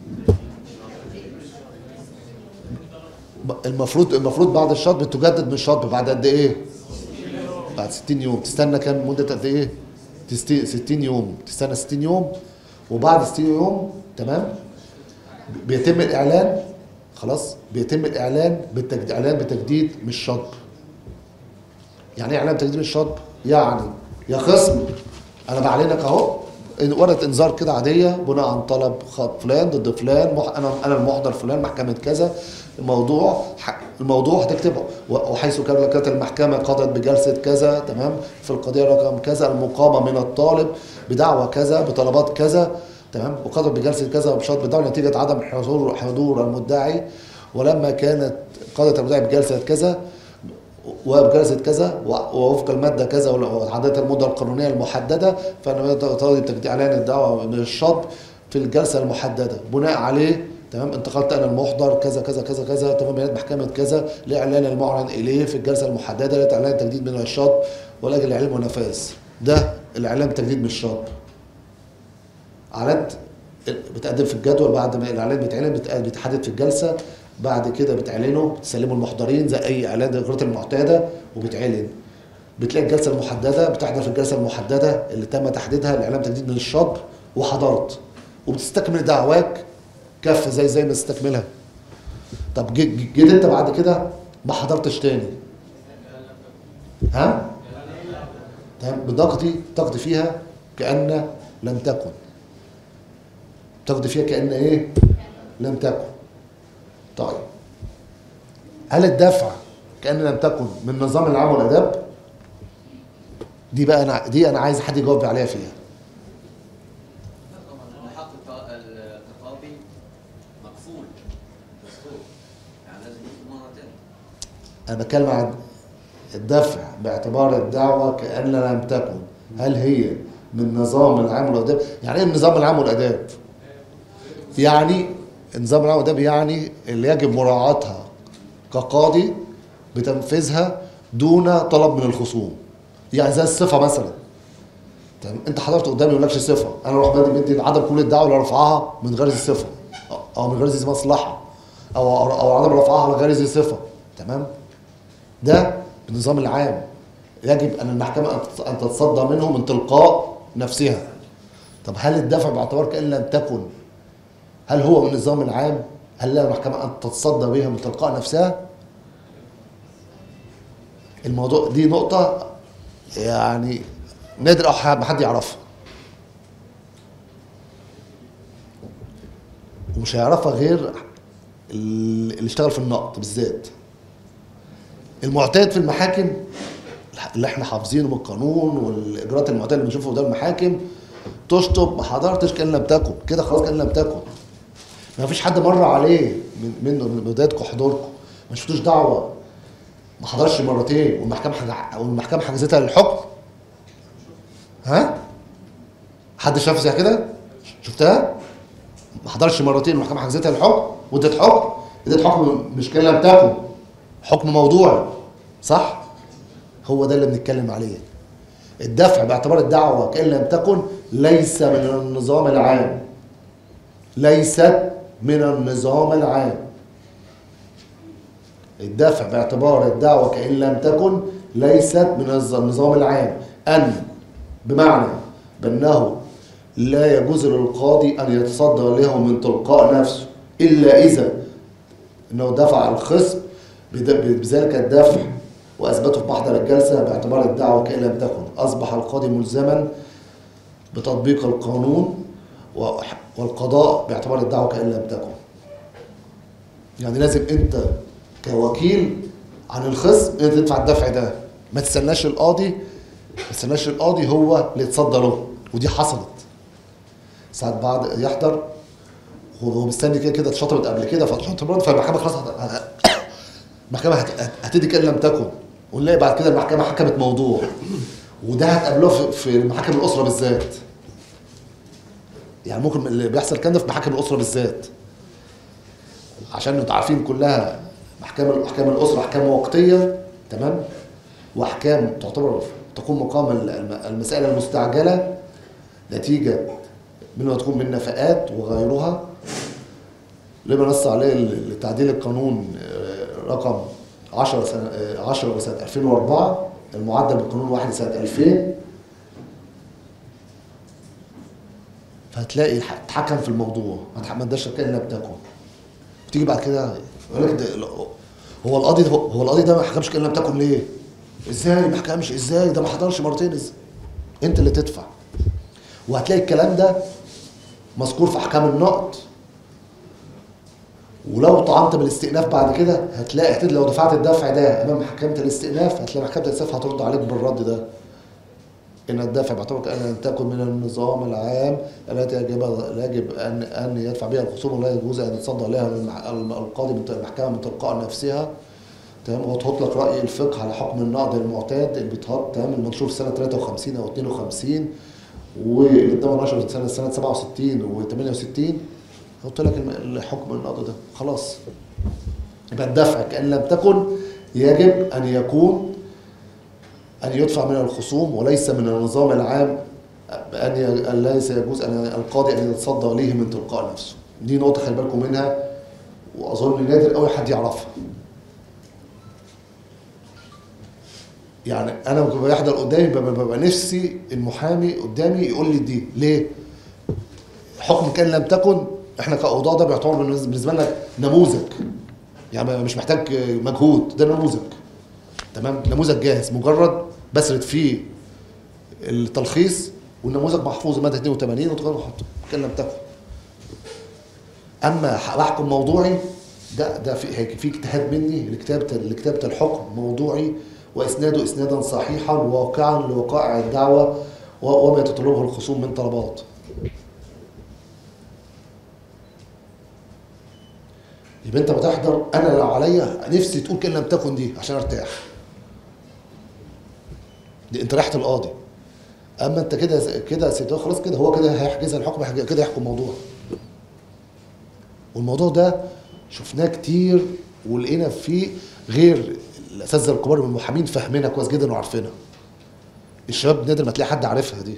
المفروض بعد الشطب تجدد من الشطب بعد قد ايه؟ بعد 60 يوم. تستنى كام مده قد ايه؟ 60 يوم. تستنى 60 يوم، وبعد 60 يوم تمام بيتم الاعلان. خلاص بيتم الاعلان بتجديد من الشطب. يعني ايه اعلان تجديد من الشطب؟ يعني يا خصم انا بعلنك اهو ورقه انذار كده عاديه بناء عن طلب فلان ضد فلان، انا المحضر فلان محكمه كذا، الموضوع هتكتبه، وحيث كانت المحكمه قضت بجلسه كذا تمام في القضيه رقم كذا المقامه من الطالب بدعوى كذا بطلبات كذا تمام، وقضت بجلسه كذا وبشرط بدعوى نتيجه عدم حضور المدعي، ولما كانت قضت المدعي بجلسه كذا وبجلسه كذا ووفق الماده كذا وعدت المده القانونيه المحدده، فانا طالب تجديد اعلان الدعوه من الشطب في الجلسه المحدده، بناء عليه تمام انتقلت انا المحضر كذا كذا كذا كذا تمام بيانات محكمه كذا لاعلان المعلن اليه في الجلسه المحدده لاعلان تجديد من الشطب ولاجل العلم والنفاذ. ده الاعلان تجديد من الشطب. اعلانات بتقدم في الجدول بعد ما الاعلان بيتعلن، بيتحدد في الجلسه، بعد كده بتعلنه بتسلمه المحضرين زي اي اعلان الاجراءات المعتاده وبتعلن. بتلاقي الجلسه المحدده، بتحضر في الجلسه المحدده اللي تم تحديدها الاعلان تجديد من الشطب وحضرت، وبتستكمل دعواك كافه زي ما تستكملها. طب جيت انت بعد كده ما حضرتش تاني، ها؟ تمام، تقضي فيها كأن لم تكن. تقضي فيها كأن ايه؟ لم تكن. طيب هل الدفع كأن لم تكن من نظام العام والاداب؟ دي انا عايز حد يجاوب عليها فيها. حق التقاضي مقفول دستور، يعني لازم يدخل مرة تانية. انا بتكلم عن الدفع باعتبار الدعوه كأن لم تكن، هل هي من نظام العام والاداب؟ يعني ايه النظام العام والاداب؟ يعني النظام العام والاداب يعني اللي يجب مراعاتها كقاضي بتنفيذها دون طلب من الخصوم. يعني زي الصفه مثلا، تمام؟ انت حضرت قدامي ما لكش صفه، انا اروح بدي عدم كل الدعوه اللي رفعها من غير الصفه، او من غير ذي مصلحه، او عدم رفعها على غير ذي صفه، تمام؟ ده بالنظام العام يجب ان المحكمه ان تتصدى منه من تلقاء نفسها. طب هل الدفع باعتبار كأن لم تكن، هل هو من النظام العام؟ هل لها المحكمه ان تتصدى بها من تلقاء نفسها؟ الموضوع دي نقطه يعني نادر او ما حد يعرفها، ومش هيعرفها غير اللي اشتغل في النقد بالذات. المعتاد في المحاكم اللي احنا حافظينه من القانون والاجراءات المعتاده اللي بنشوفها قدام المحاكم، تشطب ما حضرتش كان لم تكن، كده خلاص كان لم تكن. ما فيش حد مر عليه من بدايتكم حضوركم ما شفتوش دعوه ما حضرش مرتين والمحكمه حجزتها للحكم. ها؟ حد شاف زي كده؟ شفتها؟ ما حضرش مرتين والمحكمه حجزتها للحكم وادت حكم، ادت حكم مش كان لم تكن، حكم موضوعي، صح؟ هو ده اللي بنتكلم عليه. الدفع باعتبار الدعوة كأن لم تكن ليس من النظام العام، ليست من النظام العام. الدفع باعتبار الدعوة كأن لم تكن ليست من النظام العام، بمعنى بأنه لا يجوز للقاضي أن يتصدى له من تلقاء نفسه إلا إذا أنه دفع الخصم بذلك الدفع وأثبته في محضر الجلسة باعتبار الدعوة كأن لم تكن، أصبح القاضي ملزما بتطبيق القانون والقضاء باعتبار الدعوة كأن لم تكن. يعني لازم أنت كوكيل عن الخصم أنت تدفع الدفع ده، ما تستناش القاضي هو اللي يتصدى له. ودي حصلت ساعات بعد يحضر وهو مستني كده اتشطبت قبل كده فالمحكمة خلاص المحكمة هتدي كأن لم تكن، ونلاقي بعد كده المحكمة حكمت موضوع. وده هتقابلوه في محاكم الأسرة بالذات. يعني ممكن اللي بيحصل كده في محاكم الأسرة بالذات، عشان انتوا عارفين كلها أحكام الأسرة أحكام وقتية، تمام؟ وأحكام تعتبر تقوم مقام المسألة المستعجلة نتيجة منها تكون من نفقات وغيرها، لما نص عليه تعديل القانون رقم 10 سنة 2004 المعدل بالقانون 1 سنة 2000. فهتلاقي اتحكم في الموضوع ما اداش كأن لم تكن. وتيجي بعد كده يقول لك هو القاضي ده ما حكمش كأن لم تكن ليه؟ ازاي ما حكمش؟ ازاي ده ما حضرش مرتين؟ ازاي؟ انت اللي تدفع. وهتلاقي الكلام ده مذكور في احكام النقد. ولو طعنت بالاستئناف بعد كده هتلاقي لو دفعت الدفع ده امام محكمه الاستئناف هتلاقي محكمه الاستئناف هترد عليك بالرد ده، ان الدافع باعتبار كأن لم تكن من النظام العام التي يجب ان يدفع بها الخصوم ولا يجوز ان يتصدى لها القاضي من المحكمه من تلقاء نفسها، تمام؟ وتطلق راي الفقه على حكم النقد المعتاد اللي بيتحط، تمام؟ المنشور في سنه 53 او 52 واللي قدامه نشر سنه 67 و68. قلت لك الحكم النقد ده خلاص. يبقى الدفع كأن لم تكن يجب ان يكون أن يدفع من الخصوم وليس من النظام العام، أن ليس يجوز أن القاضي أن يتصدى إليه من تلقاء نفسه. دي نقطة خلي بالكم منها وأظن نادر أوي حد يعرفها. يعني أنا لما بيحضر قدامي ببقى نفسي المحامي قدامي يقول لي دي ليه؟ حكم كان لم تكن إحنا كقضاة ده بيعتبر بالنسبة لنا نموذج، يعني مش محتاج مجهود، ده نموذج، تمام؟ نموذج جاهز مجرد بسرد فيه التلخيص والنموذج محفوظ ماده 82 وتقدر تحطه كان لم تكن. اما بحكم موضوعي ده في اجتهاد مني لكتابه الحكم موضوعي واسناده اسنادا صحيحا واقعا لوقائع الدعوه وما يتطلبه الخصوم من طلبات. يبقى انت بتحضر انا لو عليا نفسي تقول كان لم تكن دي عشان ارتاح. دي انت ريحت القاضي. اما انت كده سيبته خلاص كده، هو كده هيحجز الحكم، كده يحكم الموضوع. والموضوع ده شفناه كتير ولقينا فيه غير الاساتذه الكبار من المحامين فاهمينها كويس جدا وعارفينها. الشباب نادر ما تلاقي حد عارفها دي.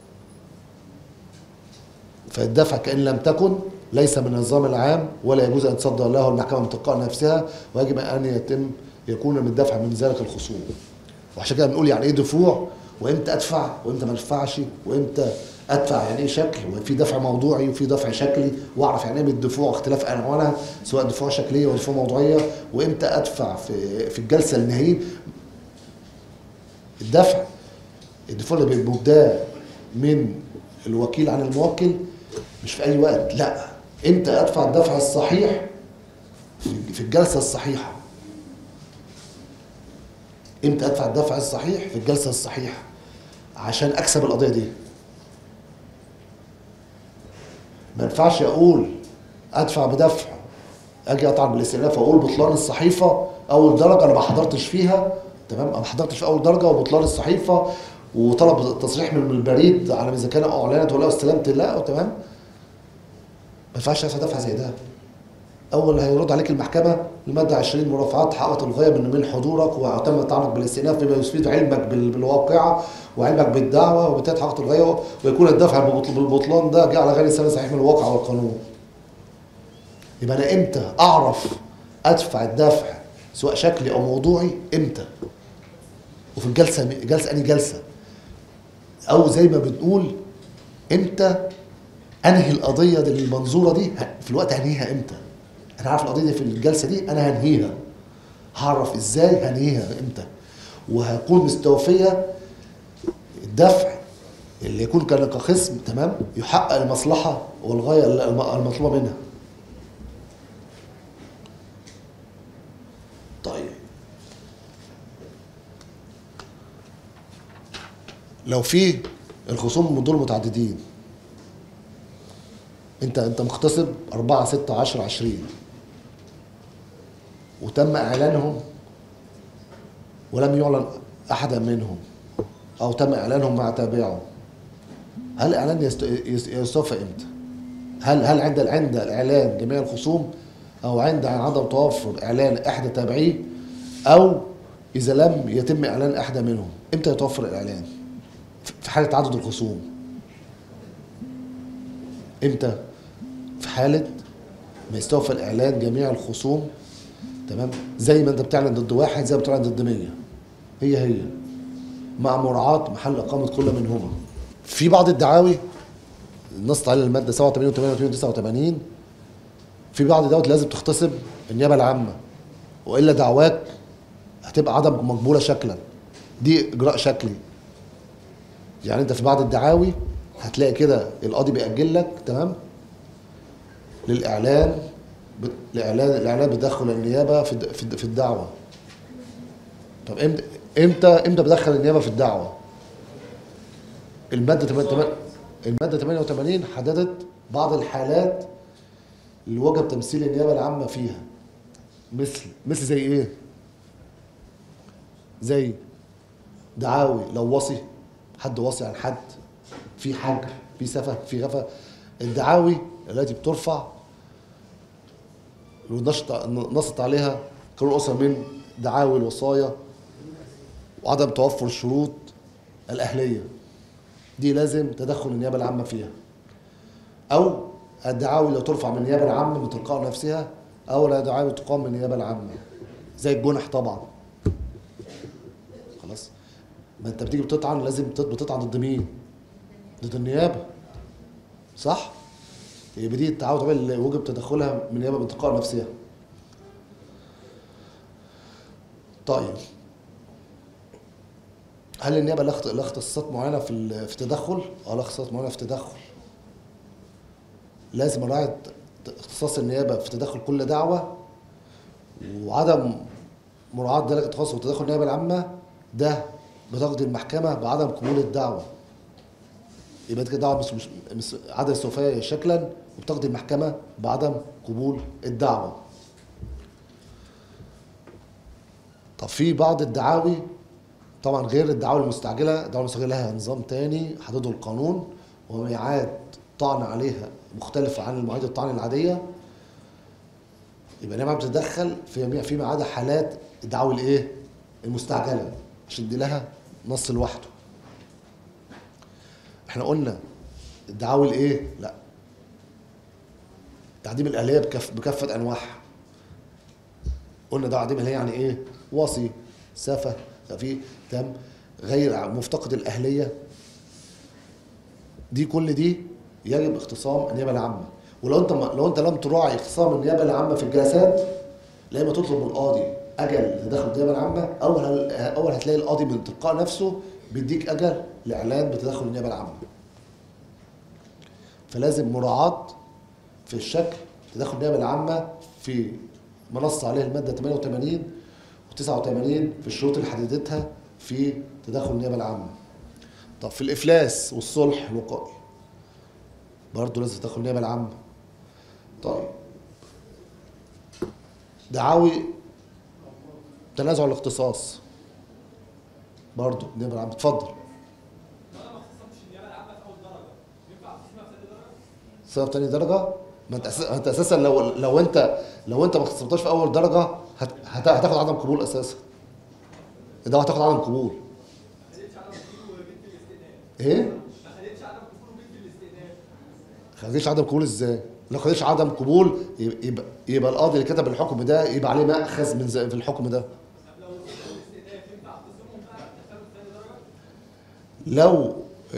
فالدفع كأن لم تكن ليس من النظام العام، ولا يجوز ان تصدر له المحكمه من تلقاء نفسها، ويجب ان يكون من الدفع من ذلك الخصوم. وعشان كده بنقول يعني ايه دفوع، وامتى ادفع وامتى ما ادفعش، وامتى ادفع يعني ايه شكل، وفي دفع موضوعي وفي دفع شكلي، واعرف يعني ايه بالدفوع واختلاف انواعها سواء دفوع شكليه ودفوع موضوعيه، وامتى ادفع في الجلسه النهائيه. الدفوع اللي بيبدا من الوكيل عن الموكل مش في اي وقت، لا، امتى ادفع الدفع الصحيح في الجلسه الصحيحه. امتى ادفع الدفع الصحيح في الجلسه الصحيحه عشان اكسب القضيه دي. ما ينفعش اقول ادفع بدفع اجي اطعن بالاستئناف واقول بطلان الصحيفه اول درجه انا ما حضرتش فيها، تمام، انا ما حضرتش في اول درجه، وبطلان الصحيفه وطلب تصريح من البريد على اذا كان اعلنت ولا استلمت، لا، تمام. ما ينفعش دفع زي ده. اول هيرد عليك المحكمه الماده 20 مرافعات حققت الغايه من حضورك وتم التعرض بالاستئناف بما يفيد علمك بالواقعه وعلمك بالدعوه، وبالتالي حققت الغايه، ويكون الدفع بالبطلان ده جاء على غير سنه صحيح من الواقع والقانون. يبقى انا امتى اعرف ادفع الدفع سواء شكلي او موضوعي؟ امتى؟ وفي الجلسه انهي جلسه؟ او زي ما بنقول امتى انهي القضيه دي المنظوره دي في الوقت هنهيها امتى؟ انا عارف القضيه دي في الجلسه دي انا هنهيها، هعرف ازاي هنهيها امتى، وهكون مستوفيه الدفع اللي يكون كخصم، تمام، يحقق المصلحه والغايه المطلوبه منها. طيب لو في الخصوم دول متعددين، انت مغتصب 4 6 10 20 وتم اعلانهم ولم يعلن احدا منهم، او تم اعلانهم مع تابعه، هل الاعلان يستوفى امتى؟ هل عند الاعلان جميع الخصوم، او عند عدم توفر اعلان احدى تابعيه، او اذا لم يتم اعلان احدى منهم؟ امتى يتوفر الاعلان في حاله تعدد الخصوم؟ امتى؟ في حاله ما يستوفى الاعلان جميع الخصوم، تمام، زي ما انت بتعلن ضد واحد زي ما بتعلن ضد 100، هي مع مراعاه محل اقامه كل منهما. في بعض الدعاوي النص على الماده 87 و88 و89، في بعض الدعاوي لازم تختصم النيابه العامه، والا دعواك هتبقى عدم مقبوله شكلا، دي اجراء شكلي. يعني انت في بعض الدعاوي هتلاقي كده القاضي بيأجل لك، تمام، للاعلان بدخل النيابه في الدعوه. طب امتى بدخل النيابه في الدعوه؟ الماده 88 حددت بعض الحالات اللي وجب تمثيل النيابه العامه فيها، مثل زي ايه؟ زي دعاوي لو وصي حد وصي عن حد، في حجر، في سفه، في غفا. الدعاوي التي بترفع نصت عليها قانون الاسره من دعاوي الوصايا وعدم توفر الشروط الاهليه، دي لازم تدخل النيابه العامه فيها. او الدعاوي اللي ترفع من النيابه العامه من تلقاء نفسها، او لا دعاوي تقام من النيابه العامه زي الجنح طبعا. خلاص، ما انت بتيجي بتطعن لازم بتطعن ضد مين؟ ضد النيابه، صح؟ يبقى دي التعاون طبعا اللي وجب تدخلها من النيابه من تلقاء نفسها. طيب هل النيابه لها اختصاصات معينه في تدخل؟ لها اختصاصات معينه في تدخل. لازم اراعي اختصاص النيابه في تدخل كل دعوه، وعدم مراعاه ذلك التخصص وتدخل النيابه العامه ده بتقضي المحكمه بعدم قبول الدعوه. يبقى كده دعوه مش عدم استوفاء شكلا، وبتقضي المحكمه بعدم قبول الدعوه. طب في بعض الدعاوي طبعا غير الدعاوي المستعجله، الدعاوي المستعجله لها نظام تاني حدده القانون وميعاد طعن عليها مختلفه عن المواعيد الطعن العاديه. يبقى النيابه بتتدخل فيما عدا حالات الدعاوي الايه؟ المستعجله، عشان دي لها نص لوحده. احنا قلنا الدعاوي الايه؟ لا، تعديم الاهليه بكافه انواعها. قلنا ده تعديم الاهليه يعني ايه؟ وصي، سفه، في تم غير مفتقد الاهليه، دي كل دي يجب اختصام النيابه العامه. لو انت لم تراعي اختصام النيابه العامه في الجلسات، لا اما تطلب من القاضي اجل تدخل النيابه العامه، اول هتلاقي القاضي من تلقاء نفسه بيديك اجل لاعلان بتدخل النيابه العامه. فلازم مراعاه في الشكل تدخل النيابه العامه في منص عليه الماده 88 و89 في الشروط اللي حددتها في تدخل النيابه العامه. طب في الافلاس والصلح الوقائي برضه لازم تدخل النيابه العامه. طيب دعاوي تنازع الاختصاص برضه النيابه العامه. اتفضل. سبب تاني درجه؟ ما انت اساسا لو انت ما اختصمتهاش في اول درجه هتاخد عدم قبول اساسا. ده هتاخد عدم قبول. ايه؟ ما خدتش عدم قبول ازاي؟ لو خدتش عدم قبول يبقى القاضي اللي كتب الحكم ده يبقى عليه مأخذ من في الحكم ده. لو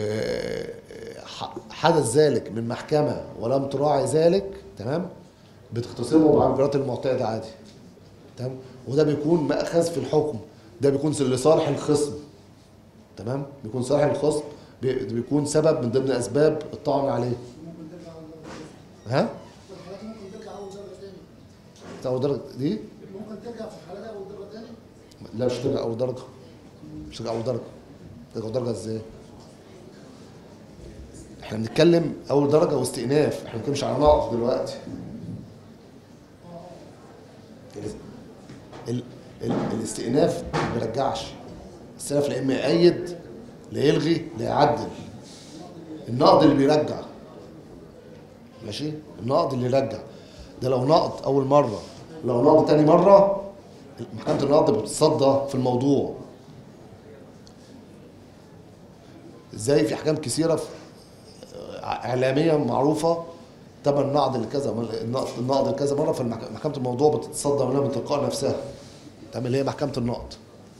حدث ذلك من محكمة ولم تراعي ذلك، تمام، بتختصمه مع الإجراءات المعتادة عادي، تمام، وده بيكون مأخذ في الحكم، ده بيكون لصالح الخصم، تمام، بيكون صالح الخصم، بيكون سبب من ضمن أسباب الطعن عليه. ها؟ ممكن ترجع أول درجة تاني. أول درجة دي؟ ممكن ترجع في الحالة دي أول درجة تاني؟ لا مش ترجع أول درجة. مش ترجع أول درجة. ترجع أول درجة إزاي؟ احنا بنتكلم اول درجه واستئناف، احنا ما بنتكلمش على نقص دلوقتي. الاستئناف ما بيرجعش. الاستئناف لا اما يأيد لا يلغي لا يعدل. النقض اللي بيرجع، ماشي، النقض اللي يرجع ده لو نقض اول مره، لو نقض تاني مره محكمه النقض بتتصدى في الموضوع. ازاي؟ في احكام كثيره اعلاميه معروفه تم النقض لكذا، النقض لكذا مره، فمحكمه الموضوع بتتصدى منها من تلقاء نفسها، تمام، اللي هي محكمه النقض.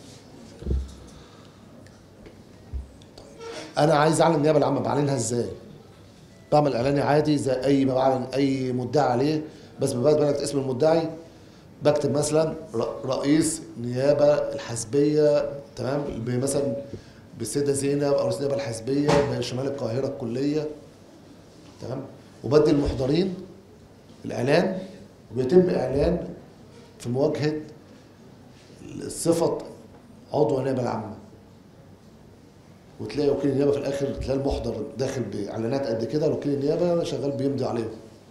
انا عايز اعلن النيابه العامه، بعلنها ازاي؟ بعمل اعلاني عادي زي اي ما بعلن اي مدعي عليه، بس بكتب اسم المدعي، بكتب مثلا رئيس نيابه الحزبيه، تمام، مثلا بالسيده زينب او رئيس النيابه الحزبيه بشمال القاهره الكليه، تمام، وبدي المحضرين الاعلان، وبيتم اعلان في مواجهه صفه عضو النيابه العامه. وتلاقي وكيل النيابه في الاخر، تلاقي المحضر داخل باعلانات قد كده، وكيل النيابه شغال بيمضي عليهم.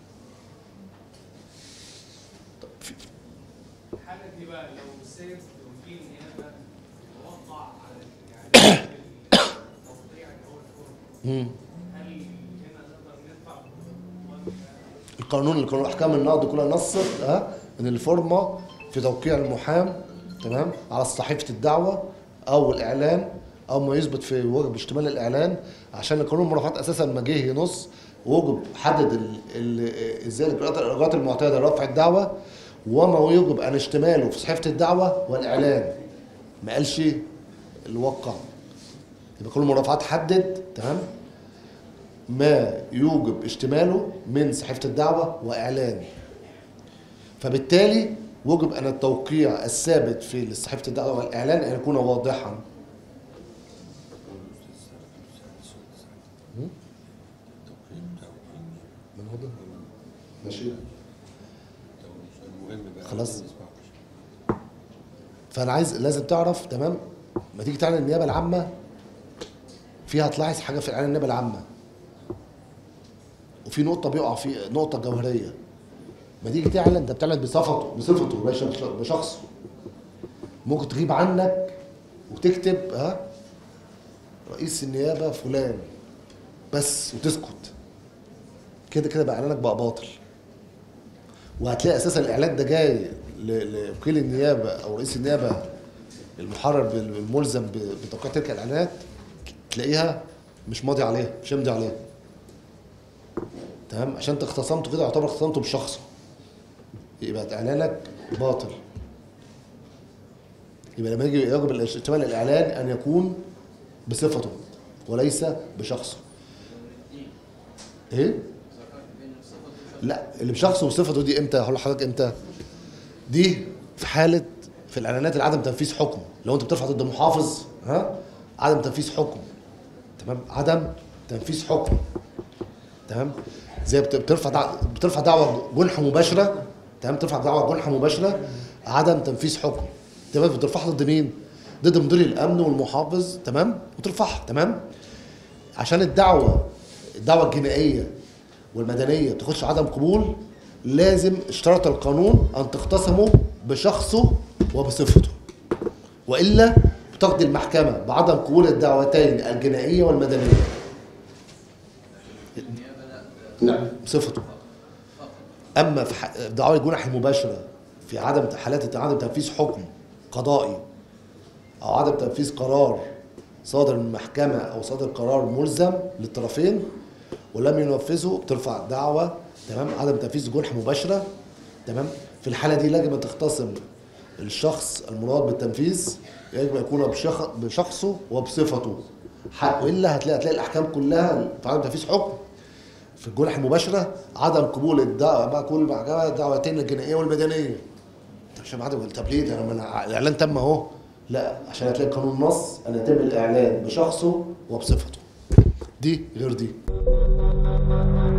الحاله دي بقى لو السيد وكيل النيابه وقع على يعني التوقيع اللي هو الحكم، هل هنا نقدر ندفع القانون احكام النقض كلها نصت ان الفورمه في توقيع المحام، تمام، على صحيفه الدعوه او الاعلان او ما يثبت في وجب اشتمال الاعلان، عشان القانون المرافعات اساسا ما جه ينص وجب حدد ازاي الاجراءات المعتاده لرفع الدعوه وما يجب ان اشتماله في صحيفه الدعوه والاعلان، ما قالش الوقع. يبقى قانون المرافعات حدد، تمام، ما يوجب اشتماله من صحيفه الدعوه واعلان. فبالتالي وجب ان التوقيع الثابت في صحيفه الدعوه والاعلان ان يكون واضحا. ماشي، خلاص. فانا عايز لازم تعرف، تمام، ما تيجي تعلن النيابه العامه فيها تلاحظ حاجه في اعلان النيابه العامه، وفي نقطه بيقع في نقطه جوهريه. ما تيجي تعلن، انت بتعلن بصفته بشخصه، ممكن تغيب عنك وتكتب رئيس النيابه فلان بس وتسكت، كده كده بقى اعلانك بقى باطل. وهتلاقي اساسا الاعلان ده جاي لوكيل النيابه او رئيس النيابه المحرر الملزم بتوقيع تلك الاعلانات، تلاقيها مش ماضي عليها، مش ماضي عليها. تمام؟ عشان انت اختصمته كده يعتبر اختصمته بشخصه، يبقى اعلانك باطل. يبقى لما يجي يجب اشتمال الاعلان ان يكون بصفته وليس بشخصه. ايه؟ لا، اللي بشخصه وصفته دي امتى؟ هقول لحضرتك امتى؟ دي في حاله في الاعلانات عدم تنفيذ حكم، لو انت بترفع ضد محافظ عدم تنفيذ حكم. تمام؟ عدم تنفيذ حكم. تمام؟ زي بترفع دعوه جنح مباشره. تمام؟ بترفع دعوه جنح مباشره عدم تنفيذ حكم. تمام؟ بترفعها ضد مين؟ ضد مدير الامن والمحافظ. تمام؟ وترفعها. تمام؟ عشان الدعوه الجنائيه والمدنيه تخش عدم قبول، لازم اشترط القانون ان تختصموا بشخصه وبصفته، والا بتقضي المحكمه بعدم قبول الدعوتين الجنائيه والمدنيه. لا، بصفته. اما في دعاوى الجنح المباشره في حالات عدم تنفيذ حكم قضائي او عدم تنفيذ قرار صادر من المحكمه او صادر قرار ملزم للطرفين ولم ينفذه، بترفع دعوى. تمام؟ عدم تنفيذ جنح مباشره. تمام؟ في الحاله دي يجب ان تختصم الشخص المراد بالتنفيذ، يجب ان يكون بشخصه وبصفته، والا هتلاقي الاحكام كلها في عدم تنفيذ حكم في الجنح المباشره عدم قبول الدعوه مع كل محكمه الدعوتين الجنائيه والمدنيه. عشان عدم التبليد الاعلان تم اهو، لا، عشان هتلاقي قانون نص ان يتم الاعلان بشخصه وبصفته. دي غير دي.